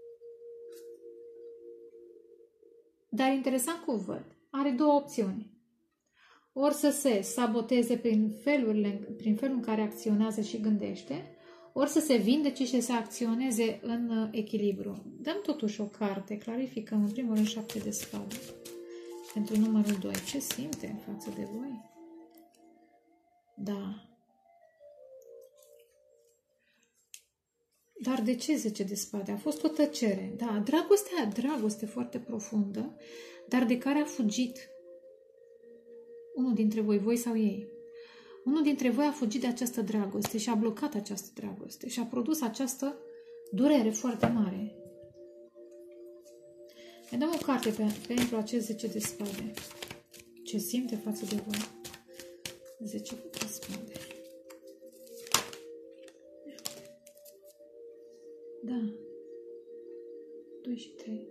A: Dar interesant cum văd, are două opțiuni. Ori să se saboteze prin, felurile, prin felul în care acționează și gândește, ori să se vindece și să acționeze în echilibru. Dăm totuși o carte, clarificăm în primul rând șapte de spade. Pentru numărul doi, ce simte în față de voi? Da. Dar de ce zece de spade? A fost o tăcere. Da, dragostea, dragoste foarte profundă, dar de care a fugit unul dintre voi, voi sau ei. Unul dintre voi a fugit de această dragoste și a blocat această dragoste și a produs această durere foarte mare. Ne dăm o carte pe, pentru acest zece de spade. Ce simte față de voi? zece de spade. Da. doi și trei.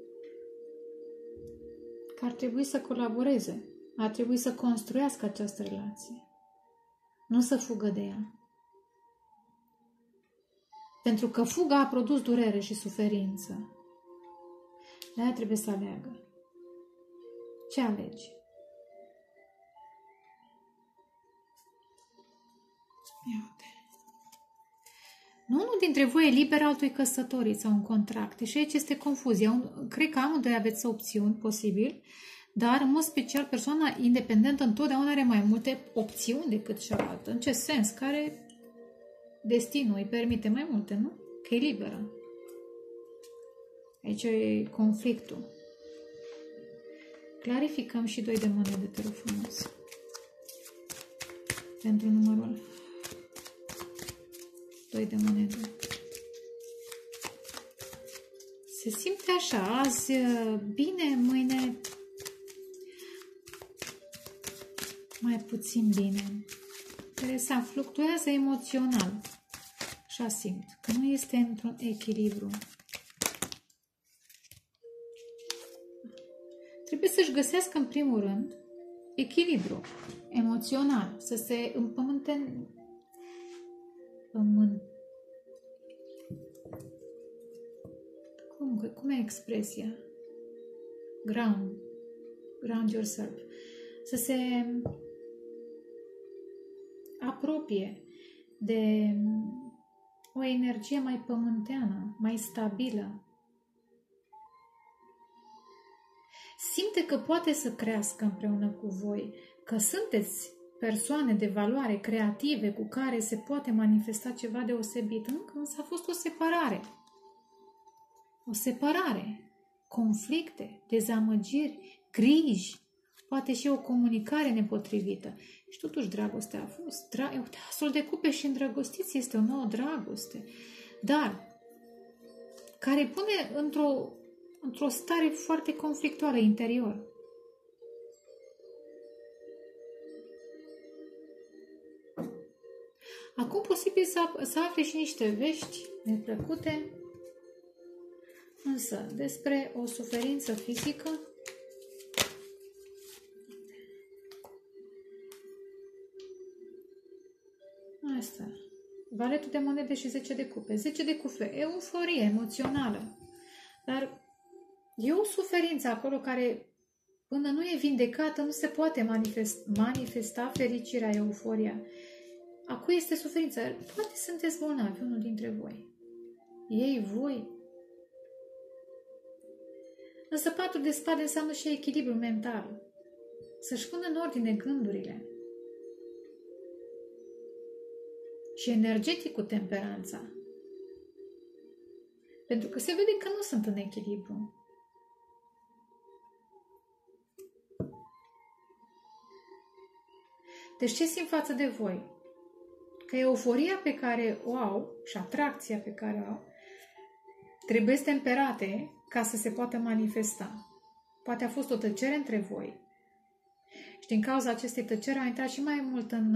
A: Că ar trebui să colaboreze. Ar trebui să construiască această relație. Nu să fugă de ea. Pentru că fuga a produs durere și suferință. De-aia trebuie să aleagă. Ce alegi? Ia uite. Nu unul dintre voi e liber, altul e căsătorit sau un contract. Și aici este confuzia. Cred că amândoi aveți opțiuni posibil, dar în mod special persoana independentă întotdeauna are mai multe opțiuni decât cealaltă. În ce sens? Care destinul îi permite mai multe, nu? Că e liberă. Aici e conflictul. Clarificăm și doi de monede, te rog frumos. Pentru numărul doi de monede. Se simte așa, azi bine, mâine mai puțin bine. Interesant, fluctuează emoțional. Așa simt, că nu este într-un echilibru. Trebuie să-și găsească în primul rând echilibru emoțional, să se împământe pământ. cum e expresia? Ground. Ground yourself. Să se apropie de o energie mai pământeană, mai stabilă. Simte că poate să crească împreună cu voi, că sunteți persoane de valoare, creative, cu care se poate manifesta ceva deosebit. Însă a fost o separare. O separare. Conflicte, dezamăgiri, griji, poate și o comunicare nepotrivită. Și totuși dragostea a fost. Dra- Asul de cupe și îndrăgostiți este o nouă dragoste. Dar care îi pune într-o, într-o stare foarte conflictuală interior. Acum posibil să, să afle și niște vești neplăcute, însă despre o suferință fizică asta. Valetul de monede și zece de cupe. zece de cupe, euforie emoțională. Dar e o suferință acolo care până nu e vindecată nu se poate manifesta, manifesta fericirea, euforia. Acum este suferință. Poate sunteți bolnavi, unul dintre voi. Ei, voi. Însă patru de spade înseamnă și echilibru mental. Să-și pună în ordine gândurile. Și energetic cu temperanța. Pentru că se vede că nu sunt în echilibru. Deci ce simt față de voi? Că euforia pe care o au și atracția pe care o au trebuie temperate ca să se poată manifesta. Poate a fost o tăcere între voi. Și din cauza acestei tăceri a intrat și mai mult în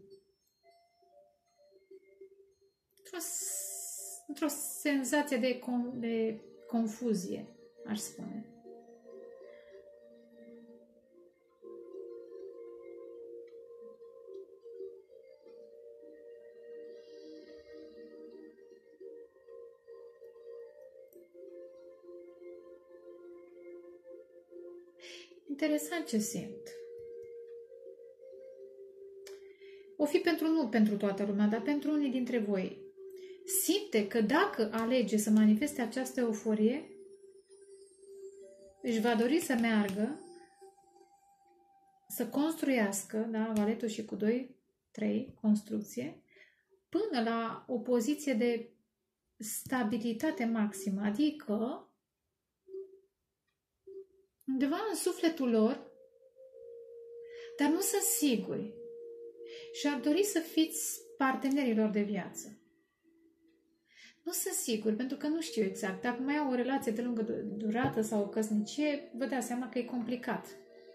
A: într-o, într-o senzație de, de confuzie, aș spune. Interesant ce simt. O fi pentru, nu pentru toată lumea, dar pentru unii dintre voi. Simte că dacă alege să manifeste această euforie, își va dori să meargă, să construiască, da, valetul și cu doi, trei, construcție, până la o poziție de stabilitate maximă, adică undeva în sufletul lor, dar nu sunt siguri și ar dori să fiți partenerilor de viață. Nu sunt siguri, pentru că nu știu exact. Dacă mai au o relație de lungă durată sau o căsnicie, vă dați seama că e complicat.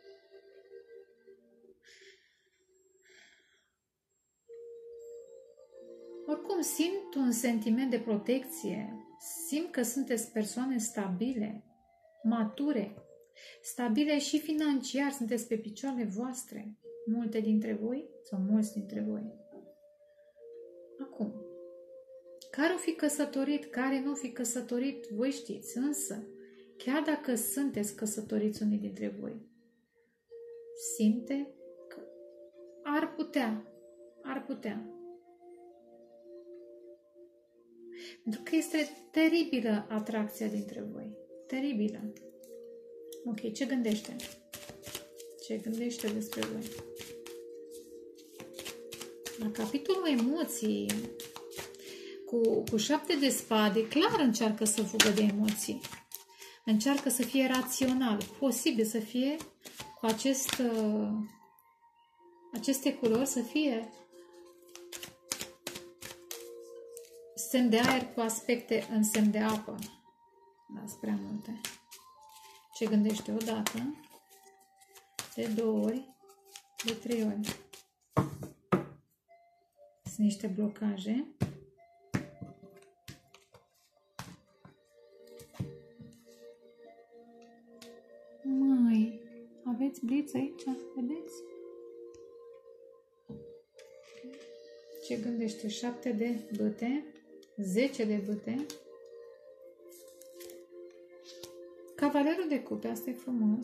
A: Oricum, simt un sentiment de protecție, simt că sunteți persoane stabile, mature, stabile și financiar, sunteți pe picioarele voastre, multe dintre voi sau mulți dintre voi. Acum, care o fi căsătorit, care nu o fi căsătorit, voi știți, însă, chiar dacă sunteți căsătoriți unii dintre voi, simte că ar putea, ar putea. Pentru că este teribilă atracția dintre voi. Teribilă. Ok, ce gândește? Ce gândește despre voi? La capitolul emoții, cu, cu șapte de spade, clar încearcă să fugă de emoții. Încearcă să fie rațional. Posibil să fie cu acest, uh, aceste culori, să fie semn de aer cu aspecte în semn de apă. Da, prea multe. Ce gândește odată, de două ori, de trei ori. Sunt niște blocaje. Măi, aveți bliț aici? Vedeți? Ce gândește? șapte de bâte, zece de bâte, Cavalerul de cupe, asta e frumos.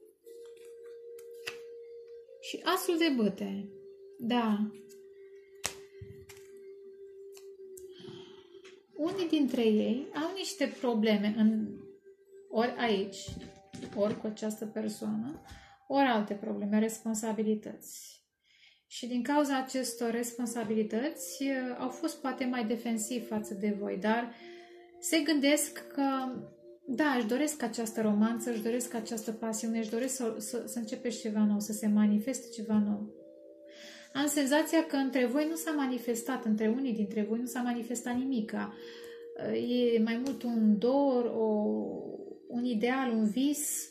A: Și asul de bâte. Da. Unii dintre ei au niște probleme în, ori aici, ori cu această persoană, ori alte probleme, responsabilități. Și din cauza acestor responsabilități au fost poate mai defensivi față de voi, dar se gândesc că da, își doresc această romanță, își doresc această pasiune, își doresc să, să, să începeți ceva nou, să se manifeste ceva nou. Am senzația că între voi nu s-a manifestat, între unii dintre voi nu s-a manifestat nimica. E mai mult un dor, o, un ideal, un vis.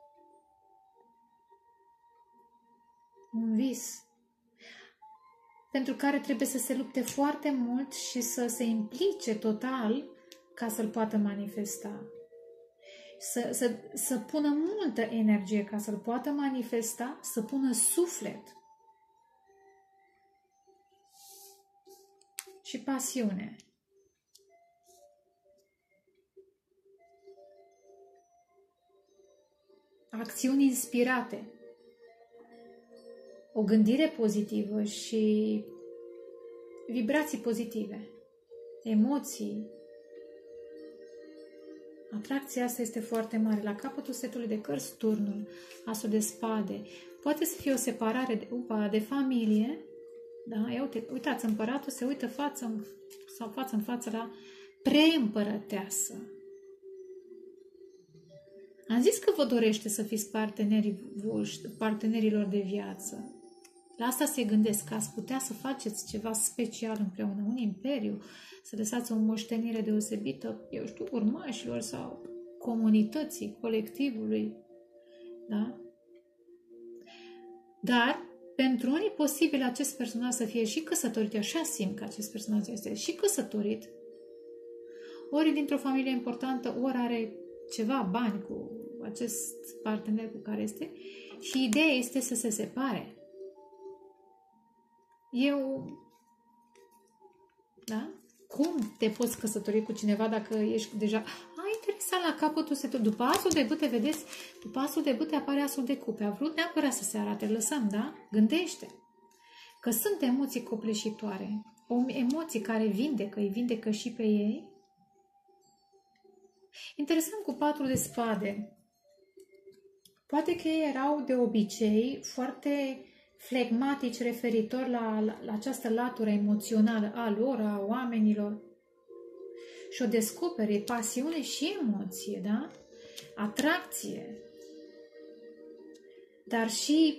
A: Un vis. Pentru care trebuie să se lupte foarte mult și să se implice total ca să-l poată manifesta. Să, să, să pună multă energie ca să-l poată manifesta, să pună suflet și pasiune. Acțiuni inspirate, o gândire pozitivă și vibrații pozitive, emoții. Atracția asta este foarte mare. La capătul setului de cărți, turnul, asul de spade. Poate să fie o separare de, upa, de familie. Da? Ia uite, uitați, împăratul se uită față sau față în față la preîmpărăteasă. Am zis că vă dorește să fiți partenerii voștri, partenerilor de viață. La asta se gândesc, că ați putea să faceți ceva special împreună, un imperiu, să lăsați o moștenire deosebită, eu știu, urmașilor sau comunității, colectivului. Da? Dar, pentru unii posibil acest personaj să fie și căsătorit, așa simt că acest personaj este și căsătorit, ori dintr-o familie importantă, ori are ceva bani cu acest partener cu care este și ideea este să se separe. Eu, da? Cum te poți căsători cu cineva dacă ești deja... A, interesant, la capătul setului. După asul de bâte, vedeți, după asul de bâte apare asul de cupe. A vrut neapărat să se arate. Lăsăm, da? Gândește. Că sunt emoții copleșitoare. O emoții care vindecă, îi vindecă și pe ei. Interesant cu patru de spade. Poate că ei erau de obicei foarte flegmatici referitor la, la, la această latură emoțională a lor, a oamenilor. Și o descoperi, pasiune și emoție, da? Atracție. Dar și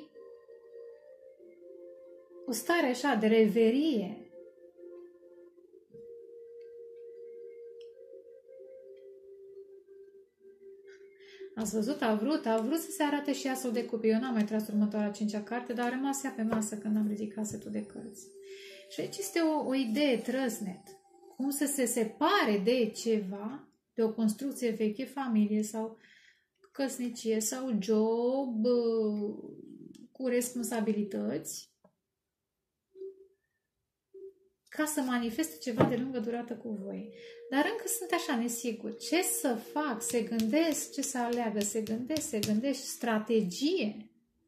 A: o stare așa de reverie. Ați văzut, a vrut, a vrut să se arate și asul de cupe. Eu n-am mai tras următoarea cincea carte, dar a rămas ea pe masă când am ridicat setul de cărți. Și aici este o, o idee trăsnet. Cum să se separe de ceva, de o construcție veche, familie sau căsnicie sau job cu responsabilități, ca să manifeste ceva de lungă durată cu voi. Dar încă sunt așa nesigur. Ce să fac? Se gândesc, ce să aleagă? Se gândesc, se gândesc, strategie.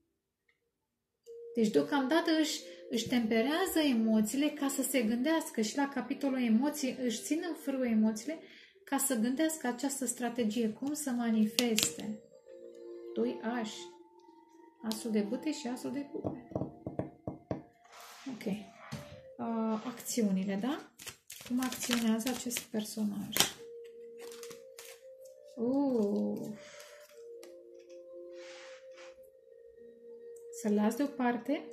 A: Deci deocamdată își, își temperează emoțiile ca să se gândească și la capitolul emoții își țin în frâu emoțiile ca să gândească această strategie. Cum să manifeste? Doi ași. Asul de bâte și asul de cupe. Ok. Uh, acțiunile, da? Cum acționează acest personaj? Uh. Să-l las deoparte.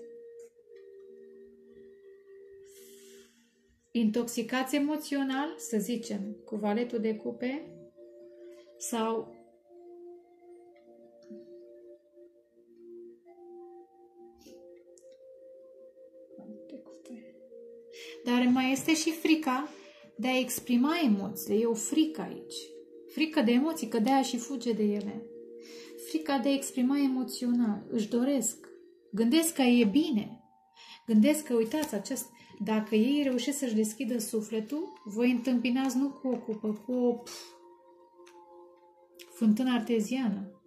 A: Intoxicați emoțional, să zicem, cu valetul de cupe sau dar mai este și frica de a exprima emoțiile. E o frică aici. Frică de emoții, că de-aia și fuge de ele. Frica de a exprima emoțional. Își doresc. Gândesc că e bine. Gândesc că, uitați, acest, dacă ei reușesc să-și deschidă sufletul, voi întâmpinați nu cu o cupă, cu o pf, Fântână arteziană.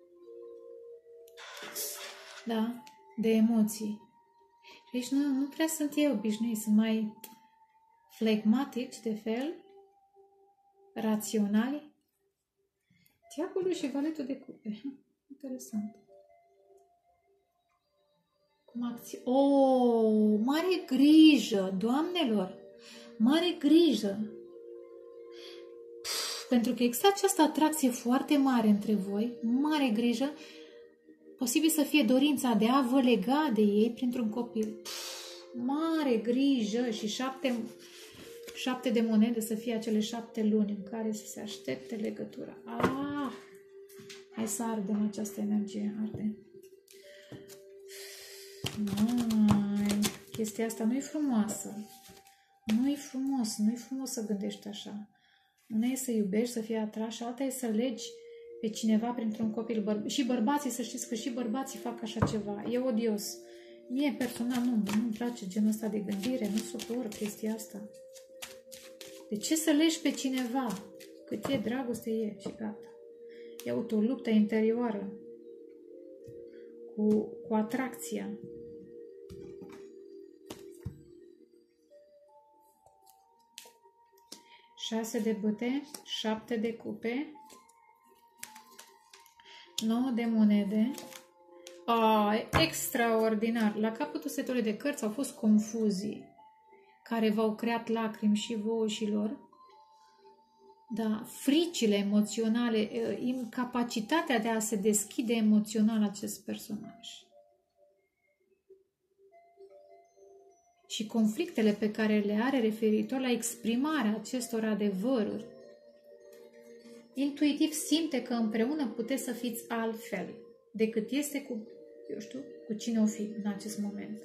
A: Da? De emoții. Și aici nu, nu prea sunt eu obișnuit, sunt mai flegmatici de fel, raționali. Diavolul și valetul de cupe. Interesant. Cum acți... Oh, mare grijă, doamnelor! Mare grijă! Pff, pentru că există această atracție foarte mare între voi, mare grijă, posibil să fie dorința de a vă lega de ei printr-un copil. Pff, mare grijă și șapte, șapte de monede să fie acele șapte luni în care să se aștepte legătura. Ah! Hai să ardem această energie, arde. Mai, chestia asta nu-i frumoasă. Nu-i frumos, nu-i frumos să gândești așa. Una e să iubești, să fii atras și alta e să legi pe cineva printr-un copil. Băr- și bărbații, să știți că și bărbații fac așa ceva. E odios. Mie personal nu, nu-mi place genul ăsta de gândire, nu suport chestia asta. De ce să legi pe cineva? Cât e dragoste e și gata. E o luptă interioară cu, cu atracția. șase de bâte, șapte de cupe, nouă de monede. Ah, extraordinar! La capătul setului de cărți au fost confuzii care v-au creat lacrimi și vouă și lor. Da, fricile emoționale, incapacitatea de a se deschide emoțional acest personaj. Și conflictele pe care le are referitor la exprimarea acestor adevăruri. Intuitiv simte că împreună puteți să fiți altfel decât este cu, eu știu, cu cine o fi în acest moment.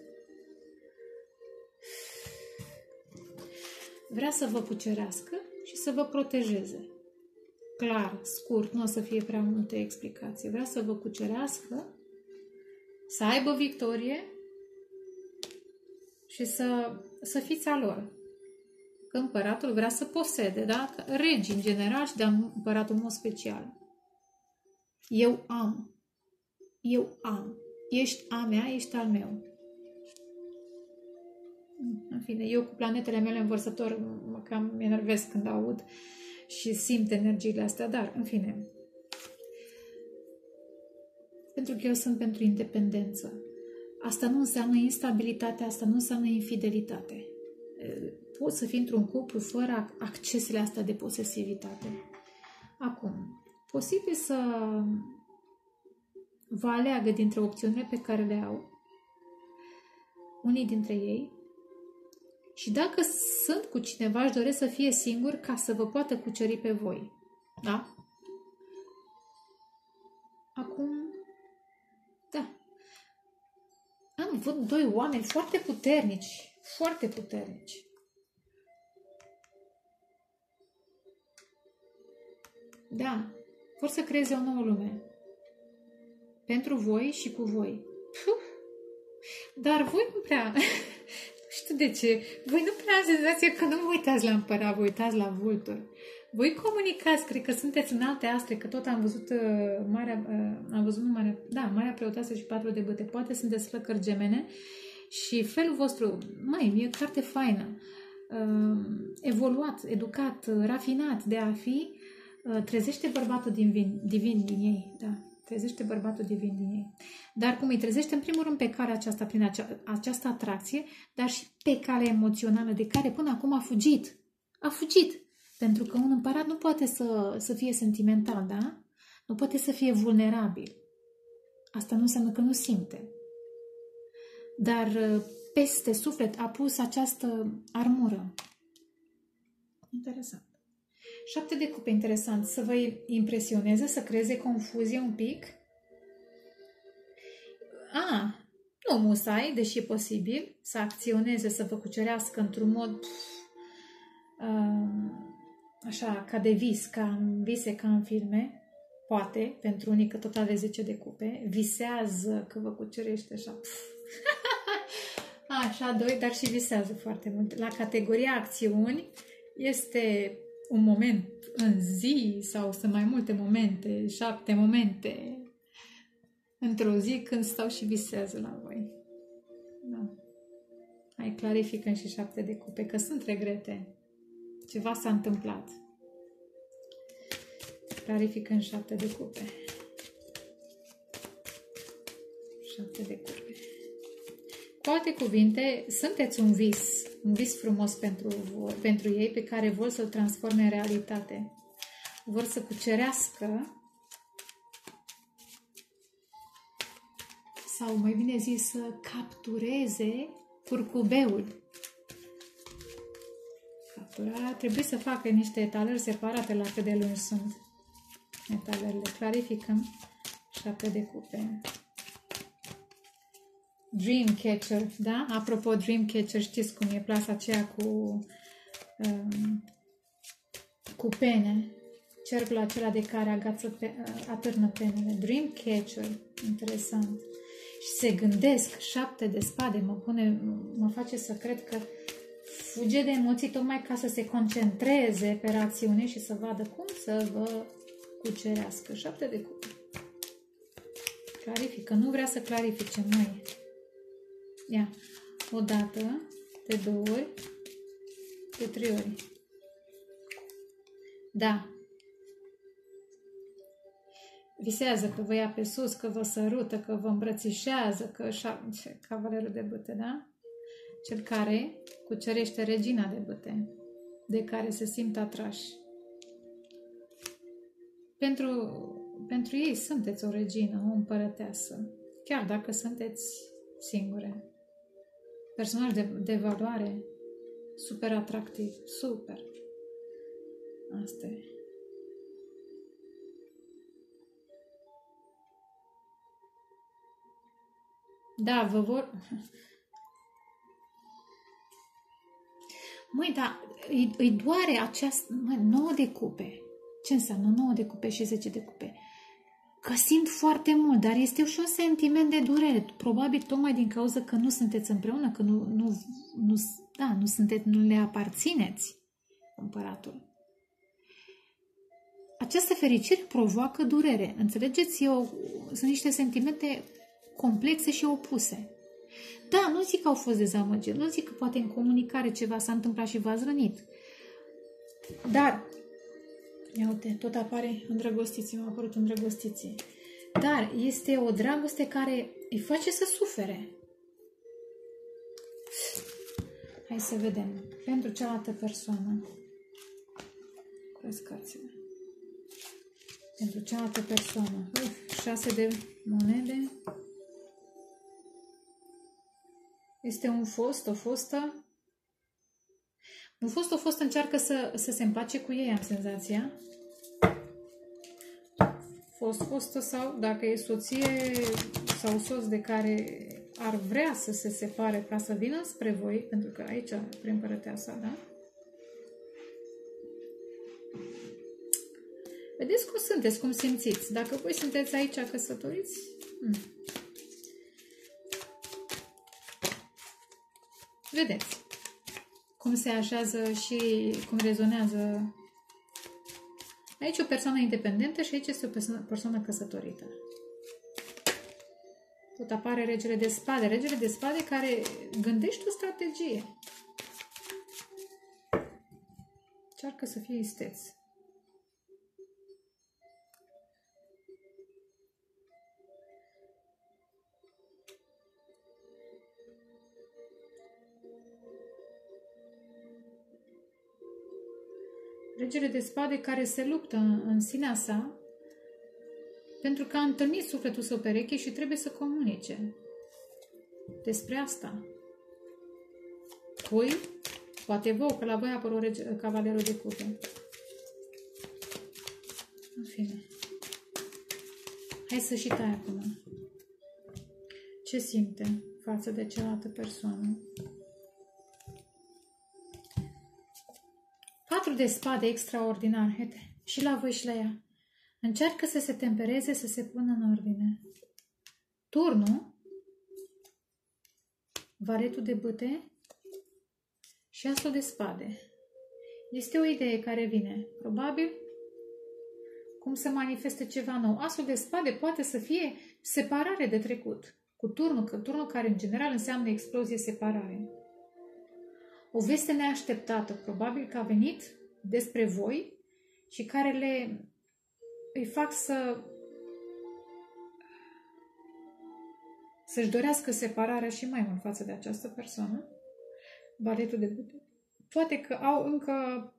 A: Vrea să vă cucerească și să vă protejeze. Clar, scurt, nu o să fie prea multe explicații. Vrea să vă cucerească, să aibă victorie și să, să fiți a lor. Că împăratul vrea să posede, da? Regii în general și de împăratul în mod special. Eu am. Eu am. Ești a mea, ești al meu. În fine, eu cu planetele mele învărsător mă cam enervez când aud și simt energiile astea, dar, în fine. Pentru că eu sunt pentru independență. Asta nu înseamnă instabilitate, asta nu înseamnă infidelitate. Poți să fii într-un cuplu fără accesele astea de posesivitate. Acum, posibil să vă aleagă dintre opțiunile pe care le au unii dintre ei și dacă sunt cu cineva, își doresc să fie singur ca să vă poată cuceri pe voi. Da? Acum, da. Am văzut doi oameni foarte puternici, foarte puternici. Da, vor să creeze o nouă lume. Pentru voi și cu voi. Puh. Dar voi nu prea... Nu știu de ce. Voi nu prea am senzația că nu vă uitați la împărat, vă uitați la vulturi. Voi comunicați, cred că sunteți în alte astre, că tot am văzut uh, marea, uh, am văzut marea, da, Marea Preoteasă și patru de bâte. Poate sunteți flăcări gemene și felul vostru, mai, e foarte faină, uh, evoluat, educat, uh, rafinat de a fi, uh, trezește bărbatul divin, divin din ei, da. Trezește bărbatul divin din ei. Dar cum îi trezește, în primul rând, pe calea aceasta, prin acea, această atracție, dar și pe calea emoțională, de care până acum a fugit. A fugit. Pentru că un împărat nu poate să, să fie sentimental, da? Nu poate să fie vulnerabil. Asta nu înseamnă că nu simte. Dar peste suflet a pus această armură. Interesant. Șapte de cupe, interesant. Să vă impresioneze, să creeze confuzie un pic. A, nu musai, deși e posibil, să acționeze, să vă cucerească într-un mod uh, așa, ca de vis, ca în vise, ca în filme. Poate, pentru unii că tot aveți zece de cupe. Visează că vă cucerește așa. Așa, doi, dar și visează foarte mult. La categoria acțiuni este un moment în zi sau sunt mai multe momente, șapte momente într-o zi când stau și visează la voi. Da. Hai, clarificăm și șapte de cupe, că sunt regrete. Ceva s-a întâmplat. Clarificăm șapte de cupe. Șapte de cupe. Cu alte cuvinte, sunteți un vis, un vis frumos pentru, pentru ei, pe care vor să-l transforme în realitate. Vor să cucerească, sau mai bine zis, să captureze curcubeul. Capturarea trebuie să facă niște etalări separate la cât de lungi sunt etalările. Clarificăm șapte de cupe. Dreamcatcher, da? Apropo, Dreamcatcher, știți cum e plasa aceea cu um, cu pene, cercul acela de care agață pe, atârnă penele. Dreamcatcher, interesant. Și se gândesc, șapte de spade, mă pune, mă face să cred că fuge de emoții tocmai ca să se concentreze pe rațiune și să vadă cum să vă cucerească. Șapte de cupe. Clarifică, nu vrea să clarifice, mai. Ia, o dată, de două ori, de trei ori. Da. Visează că vă ia pe sus, că vă sărută, că vă îmbrățișează, că cavalerul de bâte, da? Cel care cucerește regina de bâte, de care se simt atrași. Pentru, pentru ei sunteți o regină, o împărăteasă, chiar dacă sunteți singure. Personaj de, de valoare, super atractiv, super. Asta e. Da, vă vor... Măi, da, îi, îi doare această... Măi, nouă de cupe. Ce înseamnă nouă de cupe și zece de cupe? Că simt foarte mult, dar este și un sentiment de durere. Probabil tocmai din cauza că nu sunteți împreună, că nu, nu, nu, da, nu, sunteți, nu le aparțineți împăratul. Această fericire provoacă durere. Înțelegeți? Eu, sunt niște sentimente complexe și opuse. Da, nu zic că au fost dezamăgiri, nu zic că poate în comunicare ceva s-a întâmplat și v-ați rănit. Dar, ia uite, tot apare îndrăgostiții, m-a apărut îndrăgostiții. Dar este o dragoste care îi face să sufere. Hai să vedem. Pentru cealaltă persoană. Crezi cărțile. Pentru cealaltă persoană. Uf, șase de monede. Este un fost, o fostă. Un fost, o fostă încearcă să, să se împace cu ei, am senzația. Fost, fostă sau, dacă e soție sau soț de care ar vrea să se separe ca să vină spre voi, pentru că aici, prin împărăteasa, da? Vedeți cum sunteți, cum simțiți. Dacă voi sunteți aici căsătoriți, hmm. Vedeți cum se așează și cum rezonează. Aici o persoană independentă și aici este o persoană, persoană căsătorită. Tot apare regele de spade. Regele de spade care gândește o strategie. Încearcă să fie isteț. Regele de spade care se luptă în sinea sa pentru că a întâlnit sufletul său pereche și trebuie să comunice despre asta. Voi, poate vouă, că la voi apără cavalerul de cupe. În fine. Hai să și tai acum. Ce simte față de cealaltă persoană? Patru de spade extraordinar. Uite, și la voi și la ea. Încearcă să se tempereze, să se pună în ordine. Turnul, varetul de bâte și asul de spade. Este o idee care vine. Probabil cum să manifeste ceva nou. Asul de spade poate să fie separare de trecut. Cu turnul, că turnul care în general înseamnă explozie, separare. O veste neașteptată, probabil că a venit despre voi și care le îi fac să să-și dorească separarea și mai mult față de această persoană. Valetul de bute. Poate că au încă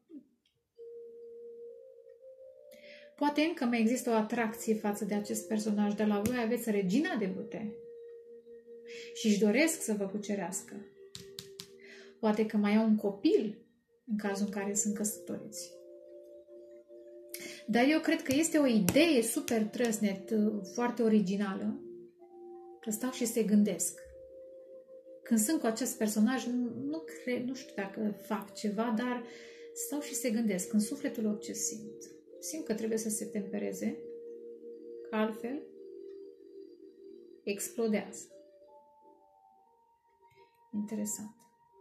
A: poate încă mai există o atracție față de acest personaj, dar la voi aveți regina de bute și își doresc să vă cucerească. Poate că mai au un copil în cazul în care sunt căsătoriți. Dar eu cred că este o idee super trăsnet, foarte originală, că stau și se gândesc. Când sunt cu acest personaj, nu, nu, cred, nu știu dacă fac ceva, dar stau și se gândesc în sufletul lor ce simt. Simt că trebuie să se tempereze, că altfel explodează. Interesant.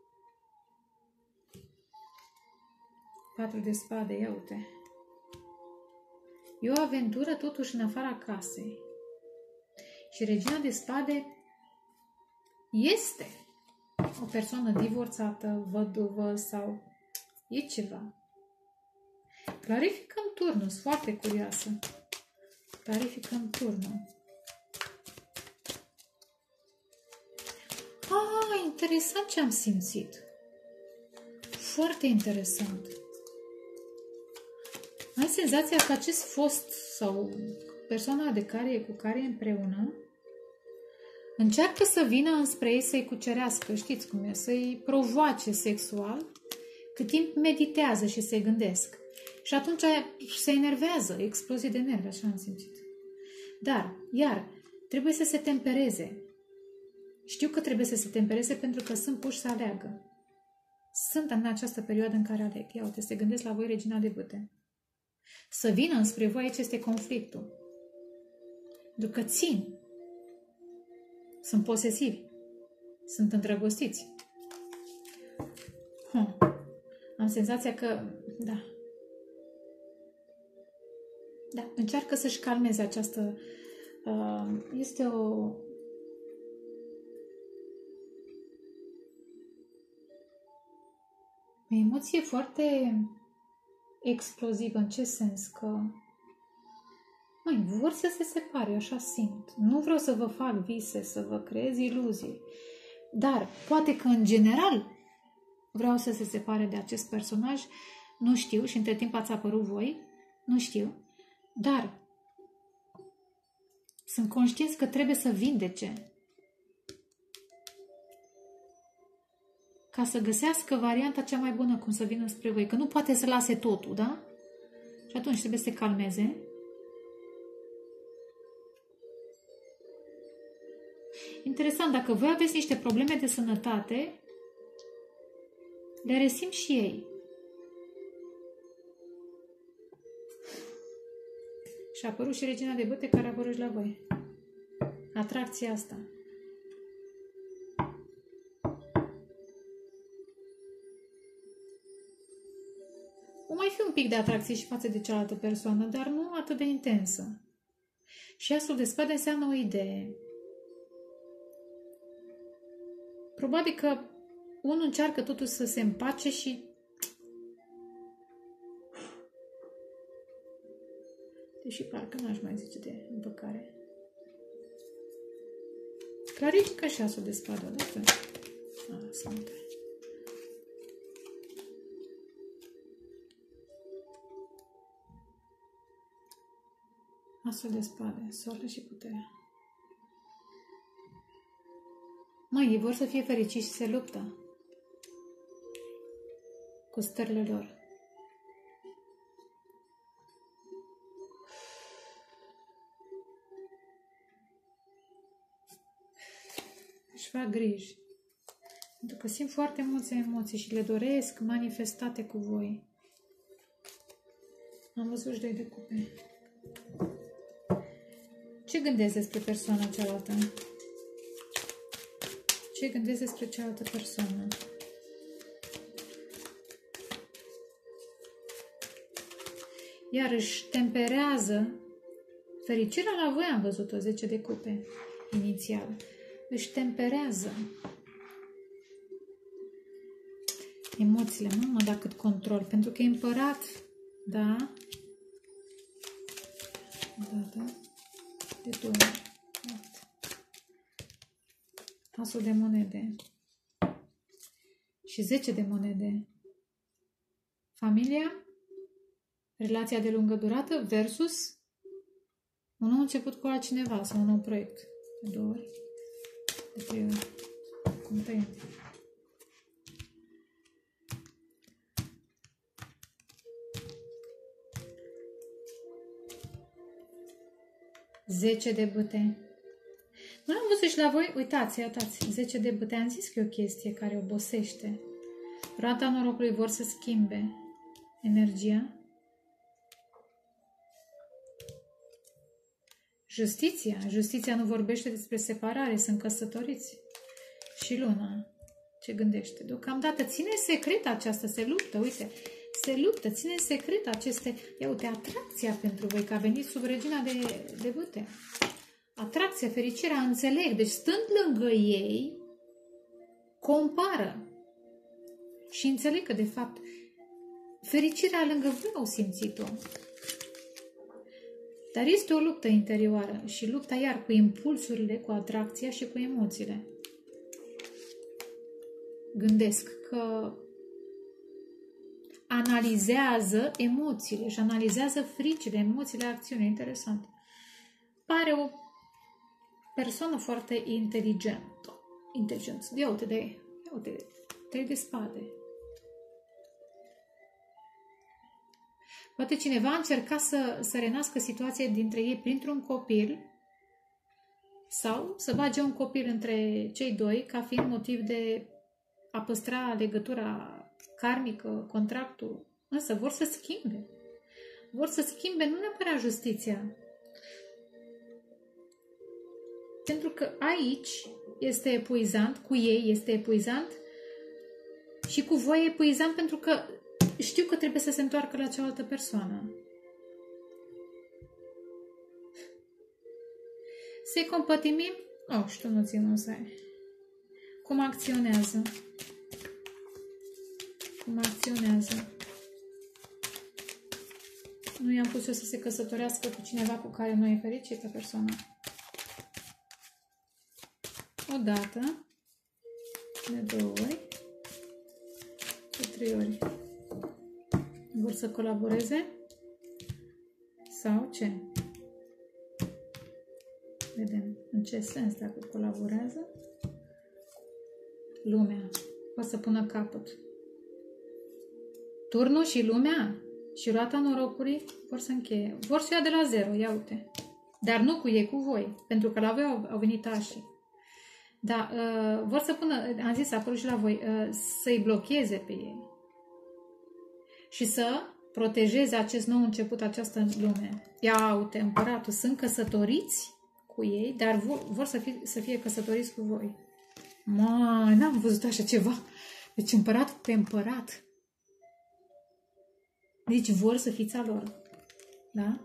A: Patru de spade, ia uite. E o aventură totuși în afara casei. Și regina de spade este o persoană divorțată, văduvă sau e ceva. Clarificăm turnul, sunt foarte curioasă. Clarificăm turnul. Ah, interesant ce am simțit. Foarte interesant. Ai senzația că acest fost sau persoana de care e cu care e împreună încearcă să vină înspre ei să-i cucerească, știți cum e, să-i provoace sexual, cât timp meditează și se gândesc. Și atunci se enervează, explozie de nervi, așa am simțit. Dar, iar, trebuie să se tempereze. Știu că trebuie să se tempereze pentru că sunt puși să aleagă. Sunt în această perioadă în care aleg. Ia uite, se gândesc la voi, regina de bâte. Să vină înspre voi, aici este conflictul. Pentru că țin. Sunt posesivi. Sunt îndrăgostiți. Hm. Am senzația că, da. Da, încearcă să-și calmeze această... Uh, este o... o emoție foarte explozivă. În ce sens? Că măi, vor să se separe, așa simt. Nu vreau să vă fac vise, să vă creez iluzii. Dar poate că în general vreau să se separe de acest personaj. Nu știu și între timp ați apărut voi. Nu știu. Dar sunt conștienți că trebuie să vindece. Ca să găsească varianta cea mai bună cum să vină spre voi. Că nu poate să lase totul, da? Și atunci trebuie să se calmeze. Interesant, dacă voi aveți niște probleme de sănătate, le resimt și ei. Și a apărut și regina de bâte care a apărut la voi. Atracția asta. O mai fi un pic de atracție și față de cealaltă persoană, dar nu atât de intensă. Și asul de spade înseamnă o idee. Probabil că unul încearcă totuși să se împace și deși parcă n-aș mai zice de împăcare. Clarifică și asul de spade odată. Ah, sunt. Asul de spade, soarele și puterea. Măi, ei vor să fie fericiți și se luptă cu stările lor. Își fac griji. Pentru că simt foarte multe emoții și le doresc manifestate cu voi. Am văzut și doi de cupe. Ce gândesc despre persoana cealaltă? Ce gândesc despre cealaltă persoană? iar își temperează. Fericirea la voi am văzut-o, zece de cupe, inițial. Își temperează emoțiile, mamă, dar cât control, pentru că e împărat, da? Da, da. De două ori. Asul de monede. Și zece de monede. Familia, relația de lungă durată versus un nou început cu altcineva sau un nou proiect. De două ori. De trei ori. Cum tăiem. zece de bâte. Nu l-am văzut și la voi? Uitați, uitați. zece de bâte. Am zis că e o chestie care obosește. Roata norocului vor să schimbe energia. Justiția. Justiția nu vorbește despre separare. Sunt căsătoriți. Și luna. Ce gândește? Deocamdată ține secret aceasta. Se luptă. Uite. Se luptă. Ține secret aceste... Ia uite. Atracția pentru voi. Că a venit sub regina de, de bâte. Atracția, fericirea, înțeleg. Deci stând lângă ei, compară. Și înțeleg că, de fapt, fericirea lângă voi au simțit-o. Dar este o luptă interioară și lupta iar cu impulsurile, cu atracția și cu emoțiile. Gândesc că analizează emoțiile și analizează fricile, emoțiile, acțiunile. Interesant. Pare o persoană foarte inteligentă. Inteligentă. Ia uite de ei. Ia uite. Trei de spade. Poate cineva încerca să, să renască situația dintre ei printr-un copil sau să bage un copil între cei doi ca fiind motiv de a păstra legătura karmică, contractul. Însă vor să schimbe. Vor să schimbe nu neapărat justiția. Pentru că aici este epuizant, cu ei este epuizant și cu voi e epuizant pentru că știu că trebuie să se întoarcă la cealaltă persoană. Să-i compătimim? Oh, știu, nu țin, nu să ai. Cum acționează? Cum acționează? Nu i-am pus eu să se căsătorească cu cineva cu care nu e fericită persoana. O dată, de două ori, de trei ori. Vor să colaboreze? Sau ce? Vedem în ce sens dacă colaborează. Lumea. Poate să pună capăt. Turnul și lumea și roata norocului vor să încheie. Vor să ia de la zero, ia uite. Dar nu cu ei, cu voi. Pentru că la voi au, au venit așii. Da, uh, vor să pună, am zis, apărut și la voi, uh, să-i blocheze pe ei. Și să protejeze acest nou început, această lume. Ia uite, împăratul, sunt căsătoriți cu ei, dar vor, vor să, fie, să fie căsătoriți cu voi. Măi, n-am văzut așa ceva. Deci împăratul pe împărat. Deci vor să fiți a lor. Da?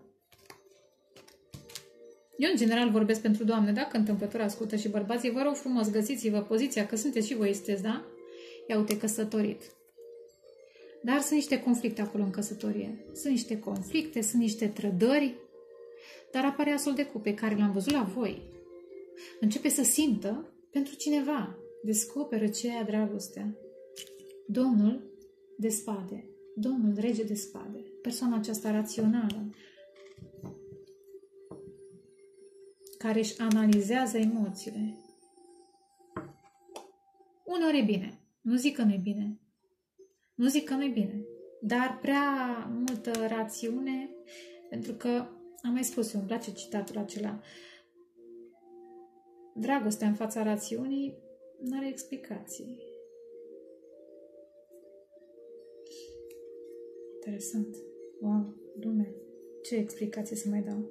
A: Eu, în general, vorbesc pentru Doamne, dacă întâmplător ascultă și bărbații, vă rog frumos, găsiți-vă poziția, că sunteți și voi, sunteți, da? Ia uite, căsătorit. Dar sunt niște conflicte acolo în căsătorie. Sunt niște conflicte, sunt niște trădări, dar apare asul de cupe, care l-am văzut la voi. Începe să simtă pentru cineva. Descoperă ce e dragostea. Domnul de spade. Domnul rege de spade. Persoana aceasta rațională, care își analizează emoțiile. Uneori e bine. Nu zic că nu e bine. Nu zic că nu e bine. Dar prea multă rațiune, pentru că, am mai spus eu, îmi place citatul acela, dragostea în fața rațiunii nu are explicații. Interesant. Wow, lume. Ce explicație să mai dau?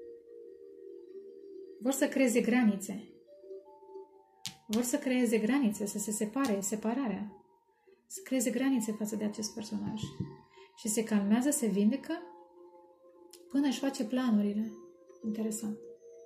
A: Vor să creeze granițe. Vor să creeze granițe, să se separe, separarea. Să creeze granițe față de acest personaj. Și se calmează, se vindecă Până își face planurile. Interesant.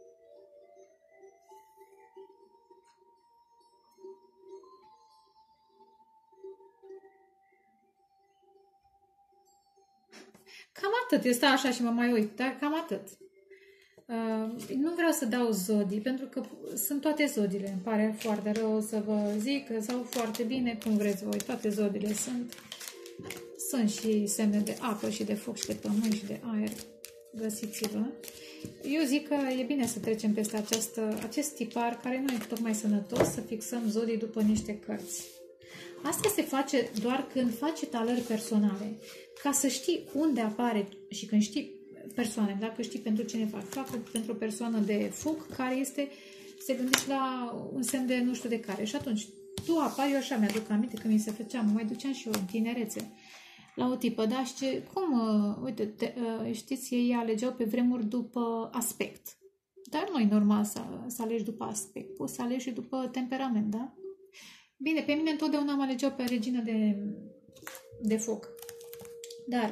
A: Cam atât. Eu stau așa și mă mai uit, dar cam atât. Uh, nu vreau să dau zodii, pentru că sunt toate zodiile. Îmi pare foarte rău să vă zic că sau foarte bine, cum vreți voi. Toate zodiile sunt. Sunt și semne de apă și de foc și de pământ și de aer. Găsiți-vă. Eu zic că e bine să trecem peste această, acest tipar care nu e tocmai sănătos, să fixăm zodii după niște cărți. Asta se face doar când faci talări personale. Ca să știi unde apare și când știi persoane, dacă știi pentru cine fac, fac pentru o persoană de foc care este, se gândește la un semn de nu știu de care. Și atunci tu apari, eu așa mi-aduc aminte că mi se făcea, mă mai duceam și eu în tinerețe la o tipă, da, și ce, cum, uh, uite, te, uh, știți, ei alegeau pe vremuri după aspect. Dar nu e normal să, să alegi după aspect, poți să alegi și după temperament, da? Bine, pe mine întotdeauna mă alegeau pe regină de, de foc. Dar,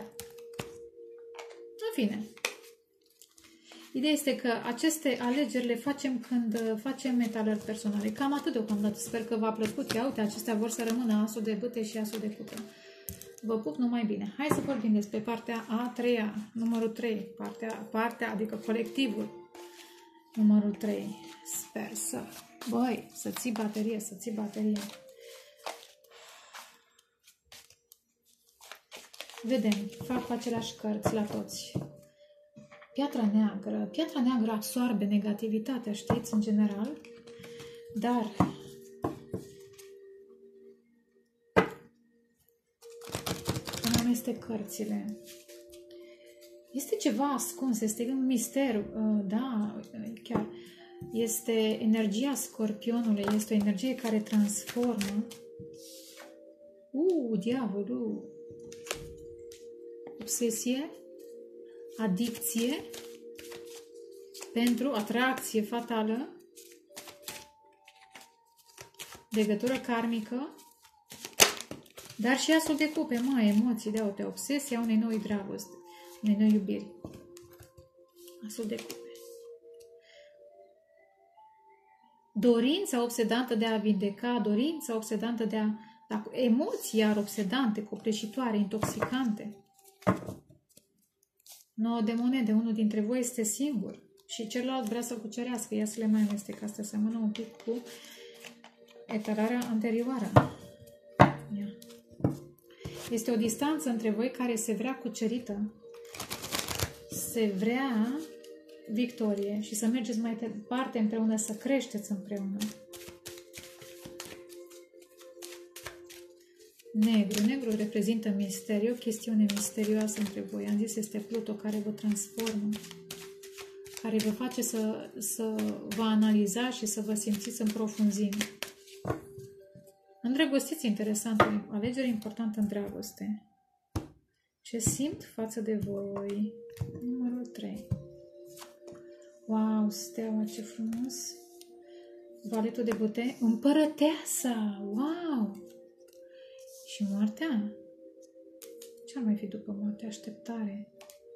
A: în fine, ideea este că aceste alegeri le facem când facem metalări personale. Cam atât deocamdată. Sper că v-a plăcut. Ia uite, acestea vor să rămână asul de bâte și asul de cută. Vă pup numai bine. Hai să vorbim despre partea a treia, numărul trei. Partea, partea, adică colectivul. Numărul trei. Sper să... Băi, să ții baterie, să ții baterie. Vedem, fac aceleași cărți la toți. Piatra neagră. Piatra neagră absorbe negativitatea, știți, în general. Dar când amestec cărțile, este ceva ascuns, este un mister, da, chiar. Este energia scorpionului, este o energie care transformă. Uh, diavolul! Obsesie, adicție, pentru atracție fatală, legătură karmică, dar și asul de cupe, mă, emoții, de uite, obsesia unei noi dragoste, unei noi iubiri. Asul de cupe. Dorința obsedantă de a vindeca, dorința obsedantă de a... Dar emoții iar obsedante, copleșitoare, intoxicante. Nouă de monede, unul dintre voi este singur și celălalt vrea să-l cucerească. Ia să le mai amestec, asta seamănă un pic cu etalarea anterioară. Ia. Este o distanță între voi care se vrea cucerită, se vrea victorie și să mergeți mai departe împreună, să creșteți împreună. Negru. Negru reprezintă misteriu, o chestiune misterioasă între voi. Am zis, este Pluto care vă transformă, care vă face să, să vă analizați și să vă simțiți în profunzime. Îndrăgostiți, interesant, o alegere importantă în dragoste. Ce simt față de voi? Numărul trei. Wow, steaua, ce frumos! Valetul de bute, împărăteasa! Wow! Și moartea? Ce-ar mai fi după moarte? Așteptare.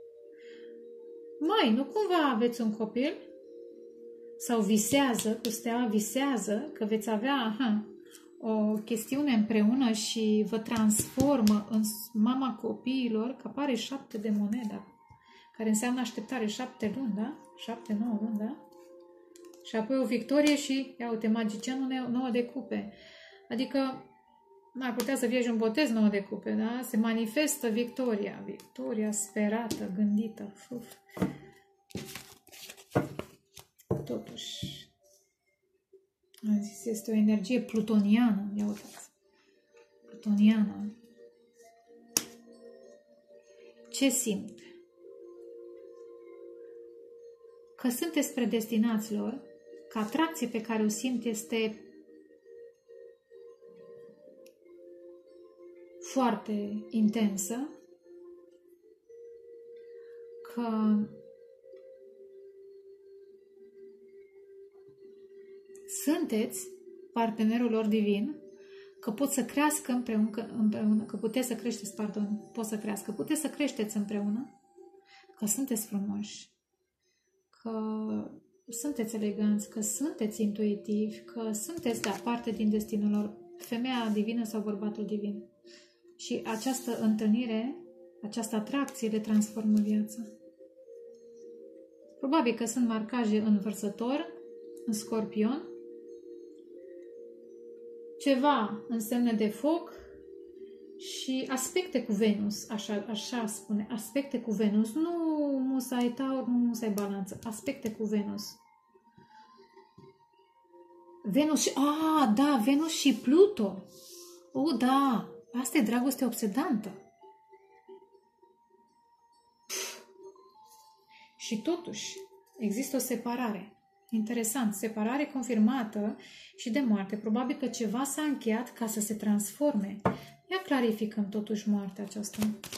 A: Mai, nu cumva aveți un copil? Sau visează, cu steaua visează că veți avea aha, o chestiune împreună și vă transformă în mama copiilor, că apare șapte de monede, care înseamnă așteptare, șapte luni, da? Șapte, nouă luni, da? Și apoi o victorie și, ia uite, magicianul nouă de cupe. Adică, n-ar putea să fie și un botez nouă de cupe, da? Se manifestă victoria. Victoria sperată, gândită. Uf. Totuși, am zis, este o energie plutoniană. Ia uitați. Plutoniană. Ce simt? Că sunteți predestinaților, că atracția pe care o simt este foarte intensă, că sunteți partenerul lor divin, că pot să crească împreună, împreună, că puteți să creșteți, pardon, pot să crească, puteți să creșteți împreună, că sunteți frumoși, că sunteți eleganți, că sunteți intuitivi, că sunteți, da, parte din destinul lor, femeia divină sau bărbatul divin. Și această întâlnire, această atracție le transformă viața. Probabil că sunt marcaje în Vărsător, în Scorpion, ceva în semne de foc și aspecte cu Venus, așa, așa spune, aspecte cu Venus, nu musai Taur, nu musai Balanță, aspecte cu Venus. Venus și, a, da, Venus și Pluto. O, da, asta e dragoste obsedantă. Pff. Și totuși, există o separare. Interesant, separare confirmată și de moarte. Probabil că ceva s-a încheiat ca să se transforme. Ia clarificăm totuși moartea aceasta.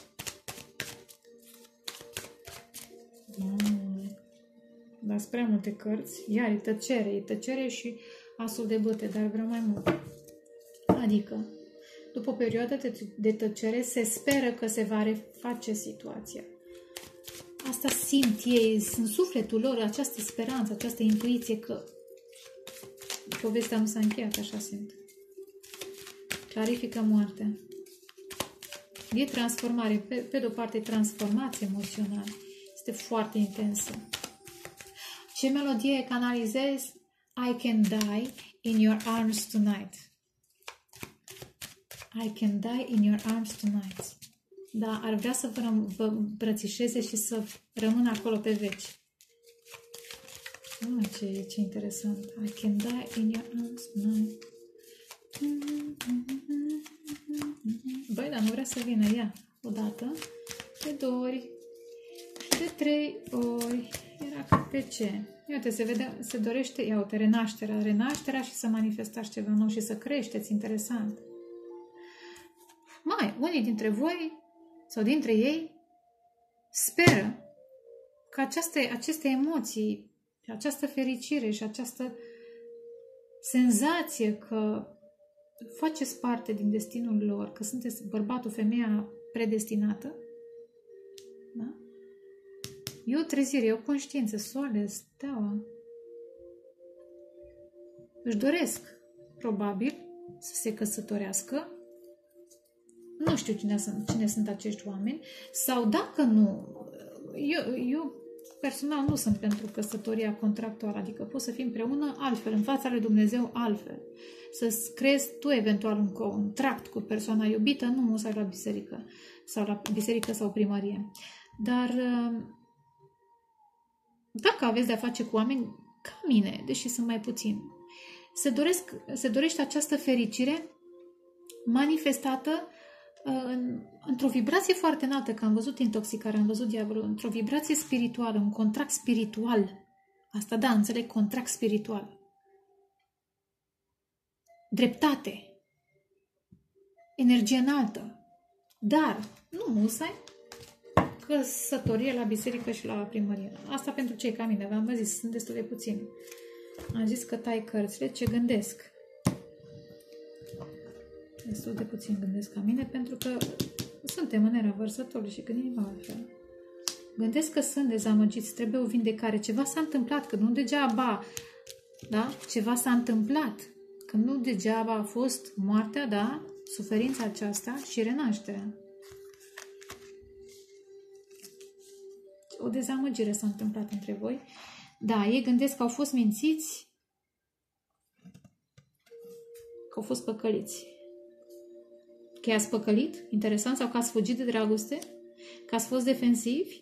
A: Mm. Dați prea multe cărți. Iar e tăcere, e tăcere și asul de bâte, dar vreau mai mult. Adică, după o perioadă de tăcere, se speră că se va reface situația. Asta simt ei, în sufletul lor, această speranță, această intuiție că povestea nu s-a încheiat, așa simt. Clarifică moartea. E transformare, pe, pe de-o parte transformație emoțională. Este foarte intensă. Ce melodie canalizez? I can die in your arms tonight. I can die in your arms tonight. Da, ar vrea să vă, vă îmbrățișeze și să rămână acolo pe veci. Ah, ce, ce interesant. I can die in your arms tonight. Băi, dar nu vrea să vină ea. O dată, de două ori, de trei ori. Era ca pe ce? Iată, se vede, se dorește, ia uite, renașterea, renașterea și să manifestați ceva nou și să creșteți, interesant. Mai, unii dintre voi sau dintre ei speră că aceste, aceste emoții, această fericire și această senzație că faceți parte din destinul lor, că sunteți bărbatul, femeia predestinată, da? E o trezire, e o conștiință, soare, steaua. Își doresc, probabil, să se căsătorească. Nu știu cine sunt, cine sunt acești oameni. Sau dacă nu, eu, eu personal nu sunt pentru căsătoria contractuală, adică poți să fii împreună altfel, în fața lui Dumnezeu altfel. Să creezi tu eventual un contract cu persoana iubită, nu să ai la biserică sau la biserică sau primărie. Dar dacă aveți de-a face cu oameni ca mine, deși sunt mai puțini, se, doresc, se dorește această fericire manifestată în, într-o vibrație foarte înaltă, că am văzut intoxicarea, am văzut diavolul, într-o vibrație spirituală, un contract spiritual. Asta da, înțeleg, contract spiritual. Dreptate. Energie înaltă. Dar, nu musai, căsătorie la biserică și la primărie. Asta pentru cei ca mine, v-am zis, sunt destul de puțini. Am zis că tai cărțile, ce gândesc. Destul de puțin gândesc ca mine, pentru că suntem în era Vărsătorului și gândim altfel. Gândesc că sunt dezamăgiți, trebuie o vindecare. Ceva s-a întâmplat, că nu degeaba, da? Ceva s-a întâmplat, că nu degeaba a fost moartea, da? Suferința aceasta și renașterea. O dezamăgire s-a întâmplat între voi. Da, ei gândesc că au fost mințiți, că au fost păcăliți. Că i-ați păcălit? Interesant. Sau că ați fugit de dragoste? Că ați fost defensivi?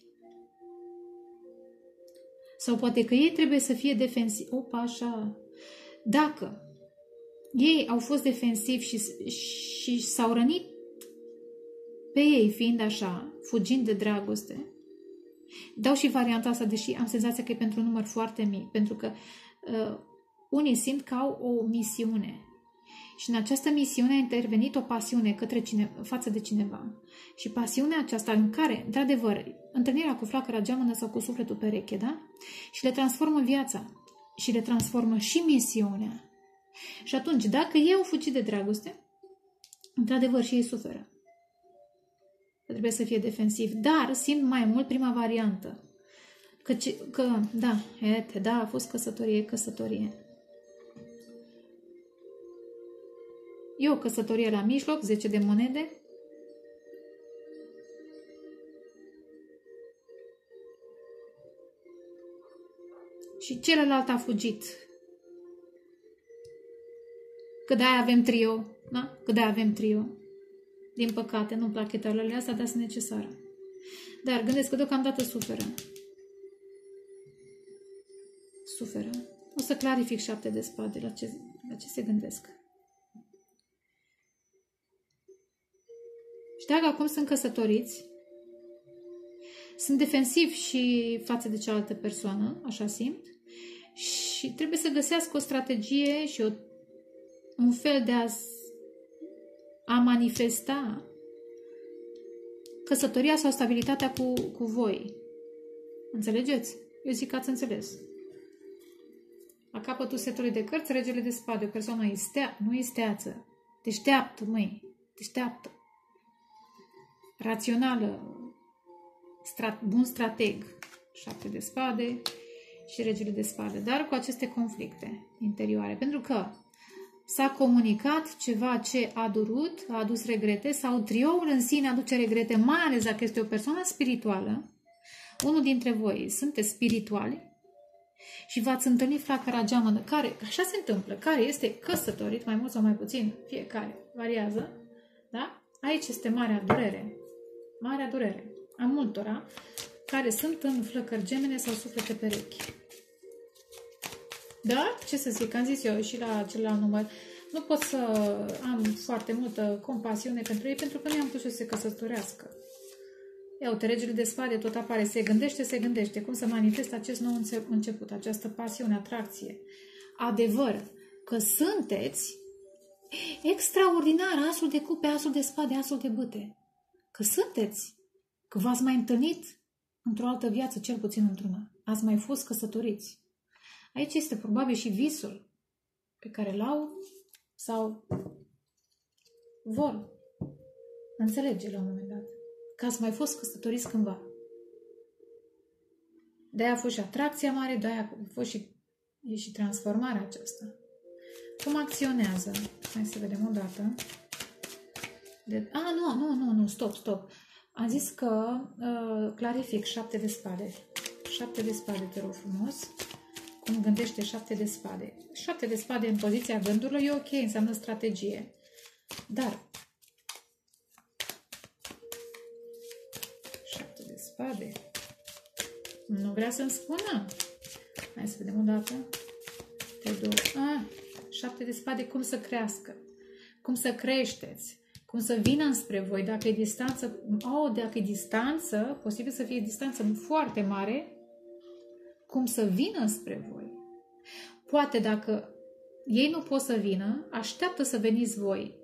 A: Sau poate că ei trebuie să fie defensivi. Opa, așa. Dacă ei au fost defensivi și, și s-au rănit pe ei fiind așa, fugind de dragoste, dau și varianta asta, deși am senzația că e pentru un număr foarte mic, pentru că uh, unii simt că au o misiune. Și în această misiune a intervenit o pasiune către cine, față de cineva. Și pasiunea aceasta în care, într-adevăr, întâlnirea cu flacăra geamănă sau cu sufletul pereche, da? Și le transformă viața. Și le transformă și misiunea. Și atunci, dacă ei au fugit de dragoste, într-adevăr și ei suferă. că trebuie să fie defensiv, dar simt mai mult prima variantă. Că, că da, ete, da, a fost căsătorie, căsătorie. E o căsătorie la mijloc, zece de monede. Și celălalt a fugit. Că de-aia avem trio, da? Că de-aia avem trio. Din păcate, nu-mi plac chitarele astea, dar sunt necesare. Dar gândesc că deocamdată suferă. Suferă. O să clarific șapte de spade la ce, la ce se gândesc. Și dacă acum sunt căsătoriți, sunt defensivi și față de cealaltă persoană, așa simt, și trebuie să găsească o strategie și o, un fel de a, a manifesta căsătoria sau stabilitatea cu, cu voi. Înțelegeți? Eu zic că ați înțeles. La capătul setului de cărți, regele de spade. O persoană istea, nu isteață. Deșteaptă, măi. Deșteaptă. Rațională. Strat, bun strateg. Șapte de spade și regele de spade. Dar cu aceste conflicte interioare. Pentru că s-a comunicat ceva ce a durut, a adus regrete, sau trioul în sine aduce regrete, mai ales dacă este o persoană spirituală. Unul dintre voi sunteți spirituali și v-ați întâlnit flacăra geamănă, care, așa se întâmplă, care este căsătorit, mai mult sau mai puțin, fiecare, variază, da? Aici este marea durere, marea durere a multora care sunt în flăcări gemene sau suflete perechi. Da? Ce să zic, am zis eu și la celălalt număr, nu pot să am foarte multă compasiune pentru ei, pentru că nu i-am pus să se căsătorească. Ia uite, regele de spade tot apare, se gândește, se gândește, cum să manifeste acest nou început, această pasiune, atracție, adevăr, că sunteți extraordinar, asul de cupe, asul de spade, asul de bâte, că sunteți, că v-ați mai întâlnit într-o altă viață, cel puțin într-una, ați mai fost căsătoriți. Aici este probabil și visul pe care l-au sau vor înțelege la un moment dat. Că ați mai fost căsătoriți cândva. De-aia a fost și atracția mare, de-aia a fost și, e și transformarea aceasta. Cum acționează? Hai să vedem o dată. De... A, nu, nu, nu, nu, stop, stop. Am zis că uh, clarific șapte de spade. Șapte de spade, te rog frumos. Cum gândește șapte de spade. Șapte de spade în poziția gândurilor e ok, înseamnă strategie. Dar șapte de spade nu vrea să-mi spună. Hai să vedem o dată. Te duc. Ah, șapte de spade, cum să crească? Cum să creșteți? Cum să vină înspre voi? Dacă e distanță, oh, dacă e distanță, posibil să fie distanță foarte mare, cum să vină spre voi. Poate dacă ei nu pot să vină, așteaptă să veniți voi.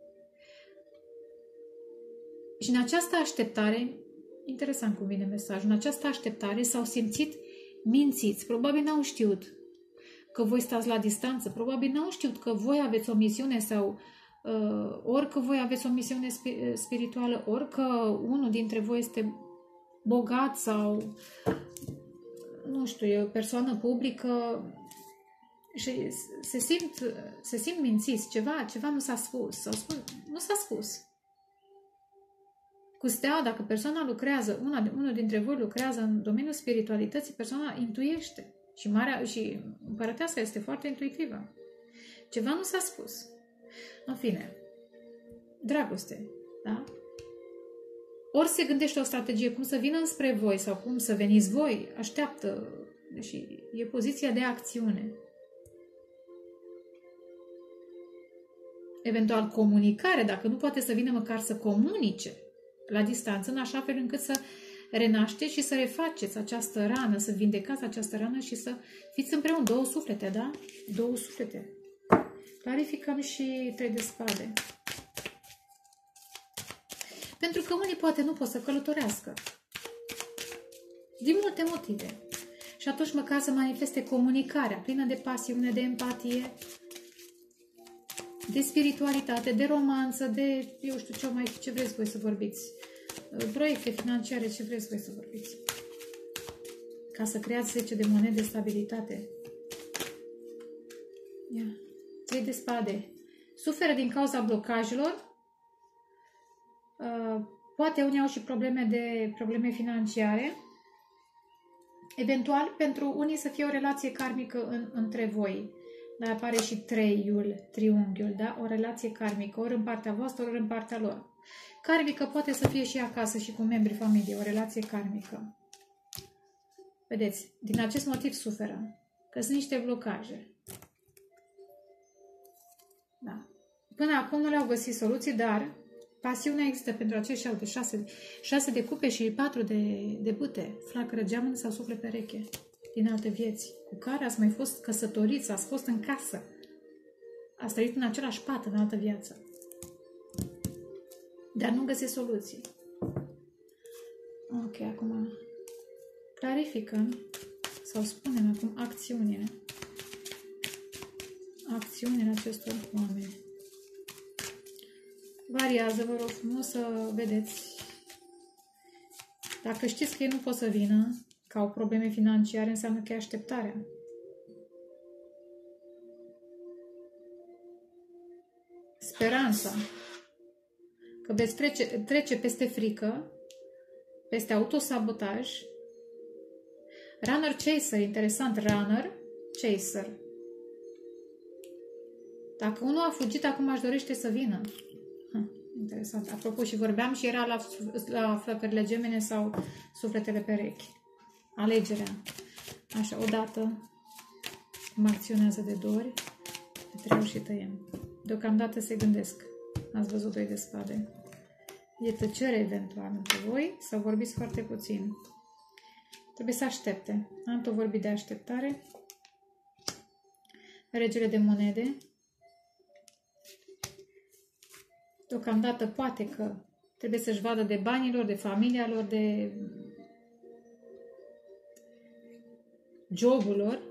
A: Și în această așteptare, interesant cum vine mesajul, în această așteptare s-au simțit mințiți. Probabil n-au știut că voi stați la distanță, probabil n-au știut că voi aveți o misiune sau uh, ori că voi aveți o misiune spirituală, ori că unul dintre voi este bogat sau nu știu, e o persoană publică și se simt, se simt mințiți. Ceva, ceva nu s-a spus. Sau spus. Nu s-a spus. Cu steaua, dacă persoana lucrează, una, unul dintre voi lucrează în domeniul spiritualității, persoana intuiește. Și, marea, și împărăteasa este foarte intuitivă. Ceva nu s-a spus. În fine, dragoste, da? Ori se gândește o strategie cum să vină înspre voi sau cum să veniți voi, așteaptă, deși e poziția de acțiune. Eventual comunicare, dacă nu poate să vină măcar să comunice la distanță, în așa fel încât să renașteți și să refaceți această rană, să vindecați această rană și să fiți împreună. Două suflete, da? Două suflete. Clarificăm și trei de spade. Pentru că unii poate nu pot să călătorească. Din multe motive. Și atunci măcar să manifeste comunicarea plină de pasiune, de empatie, de spiritualitate, de romanță, de, eu știu ce mai, ce vreți voi să vorbiți. Proiecte financiare, ce vreți voi să vorbiți? Ca să creați zece de monede de stabilitate. Ia. trei de spade. Suferă din cauza blocajelor. Uh, poate unii au și probleme de probleme financiare. Eventual, pentru unii să fie o relație karmică în, între voi. Dar apare și treiul, triunghiul, da? O relație karmică, ori în partea voastră, ori în partea lor. Karmică poate să fie și acasă și cu membrii familiei, o relație karmică. Vedeți, din acest motiv suferă, că sunt niște blocaje. Da. Până acum nu le-au găsit soluții, dar pasiunea există pentru acești alte șase, șase de cupe și patru de, de bâte, flacără geamăn sau suflet pereche din alte vieți, cu care ați mai fost căsătoriți, ați fost în casă, ați trăit în același pat în altă viață. Dar nu găsesc soluții. Ok, acum clarificăm sau spunem acum acțiunile. Acțiunile acestor oameni. Variază, vă rog frumos să vedeți. Dacă știți că ei nu pot să vină, că au probleme financiare, înseamnă că e așteptarea. Speranța. Că veți trece, trece peste frică, peste autosabotaj. Runner Chaser, interesant, Runner Chaser. Dacă unul a fugit, acum își dorește să vină. Hm, interesant. Apropo, și vorbeam și era la, la flăcările gemene sau sufletele perechi. Alegerea. Așa, odată mă acționează de două ori, de trei ori și tăiem. Deocamdată se gândesc. Ați văzut doi de spade. E tăcere eventual între voi sau vorbiți foarte puțin. Trebuie să aștepte. Am tot vorbit de așteptare. Regele de monede. Deocamdată poate că trebuie să-și vadă de banilor, de familia lor, de jobul lor.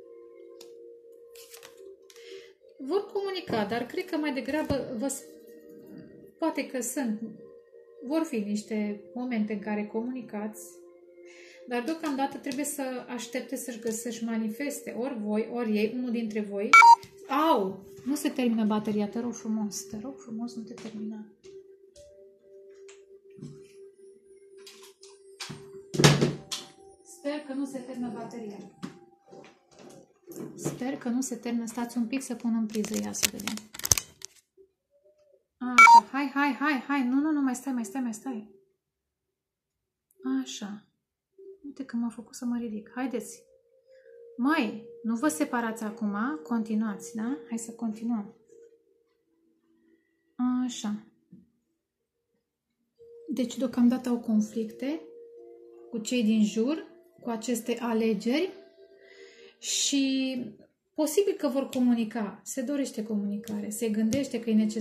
A: Vor comunica, dar cred că mai degrabă vă, poate că sunt, vor fi niște momente în care comunicați, dar deocamdată trebuie să aștepte să-și să-și manifeste ori voi, ori ei, unul dintre voi. Au! Nu se termină bateria, te rog frumos, te rog frumos, nu te termina. Sper că nu se termină bateria. Sper că nu se termină. Stați un pic să pun în priză, ia să vedem. Așa, hai, hai, hai, hai, nu, nu, nu, mai stai, mai stai, mai stai. Așa. Uite că m-a făcut să mă ridic. Haideți. Mai, nu vă separați acum, continuați, da? Hai să continuăm. Așa. Deci, deocamdată au conflicte cu cei din jur, cu aceste alegeri și posibil că vor comunica. Se dorește comunicare, se gândește că e necesar.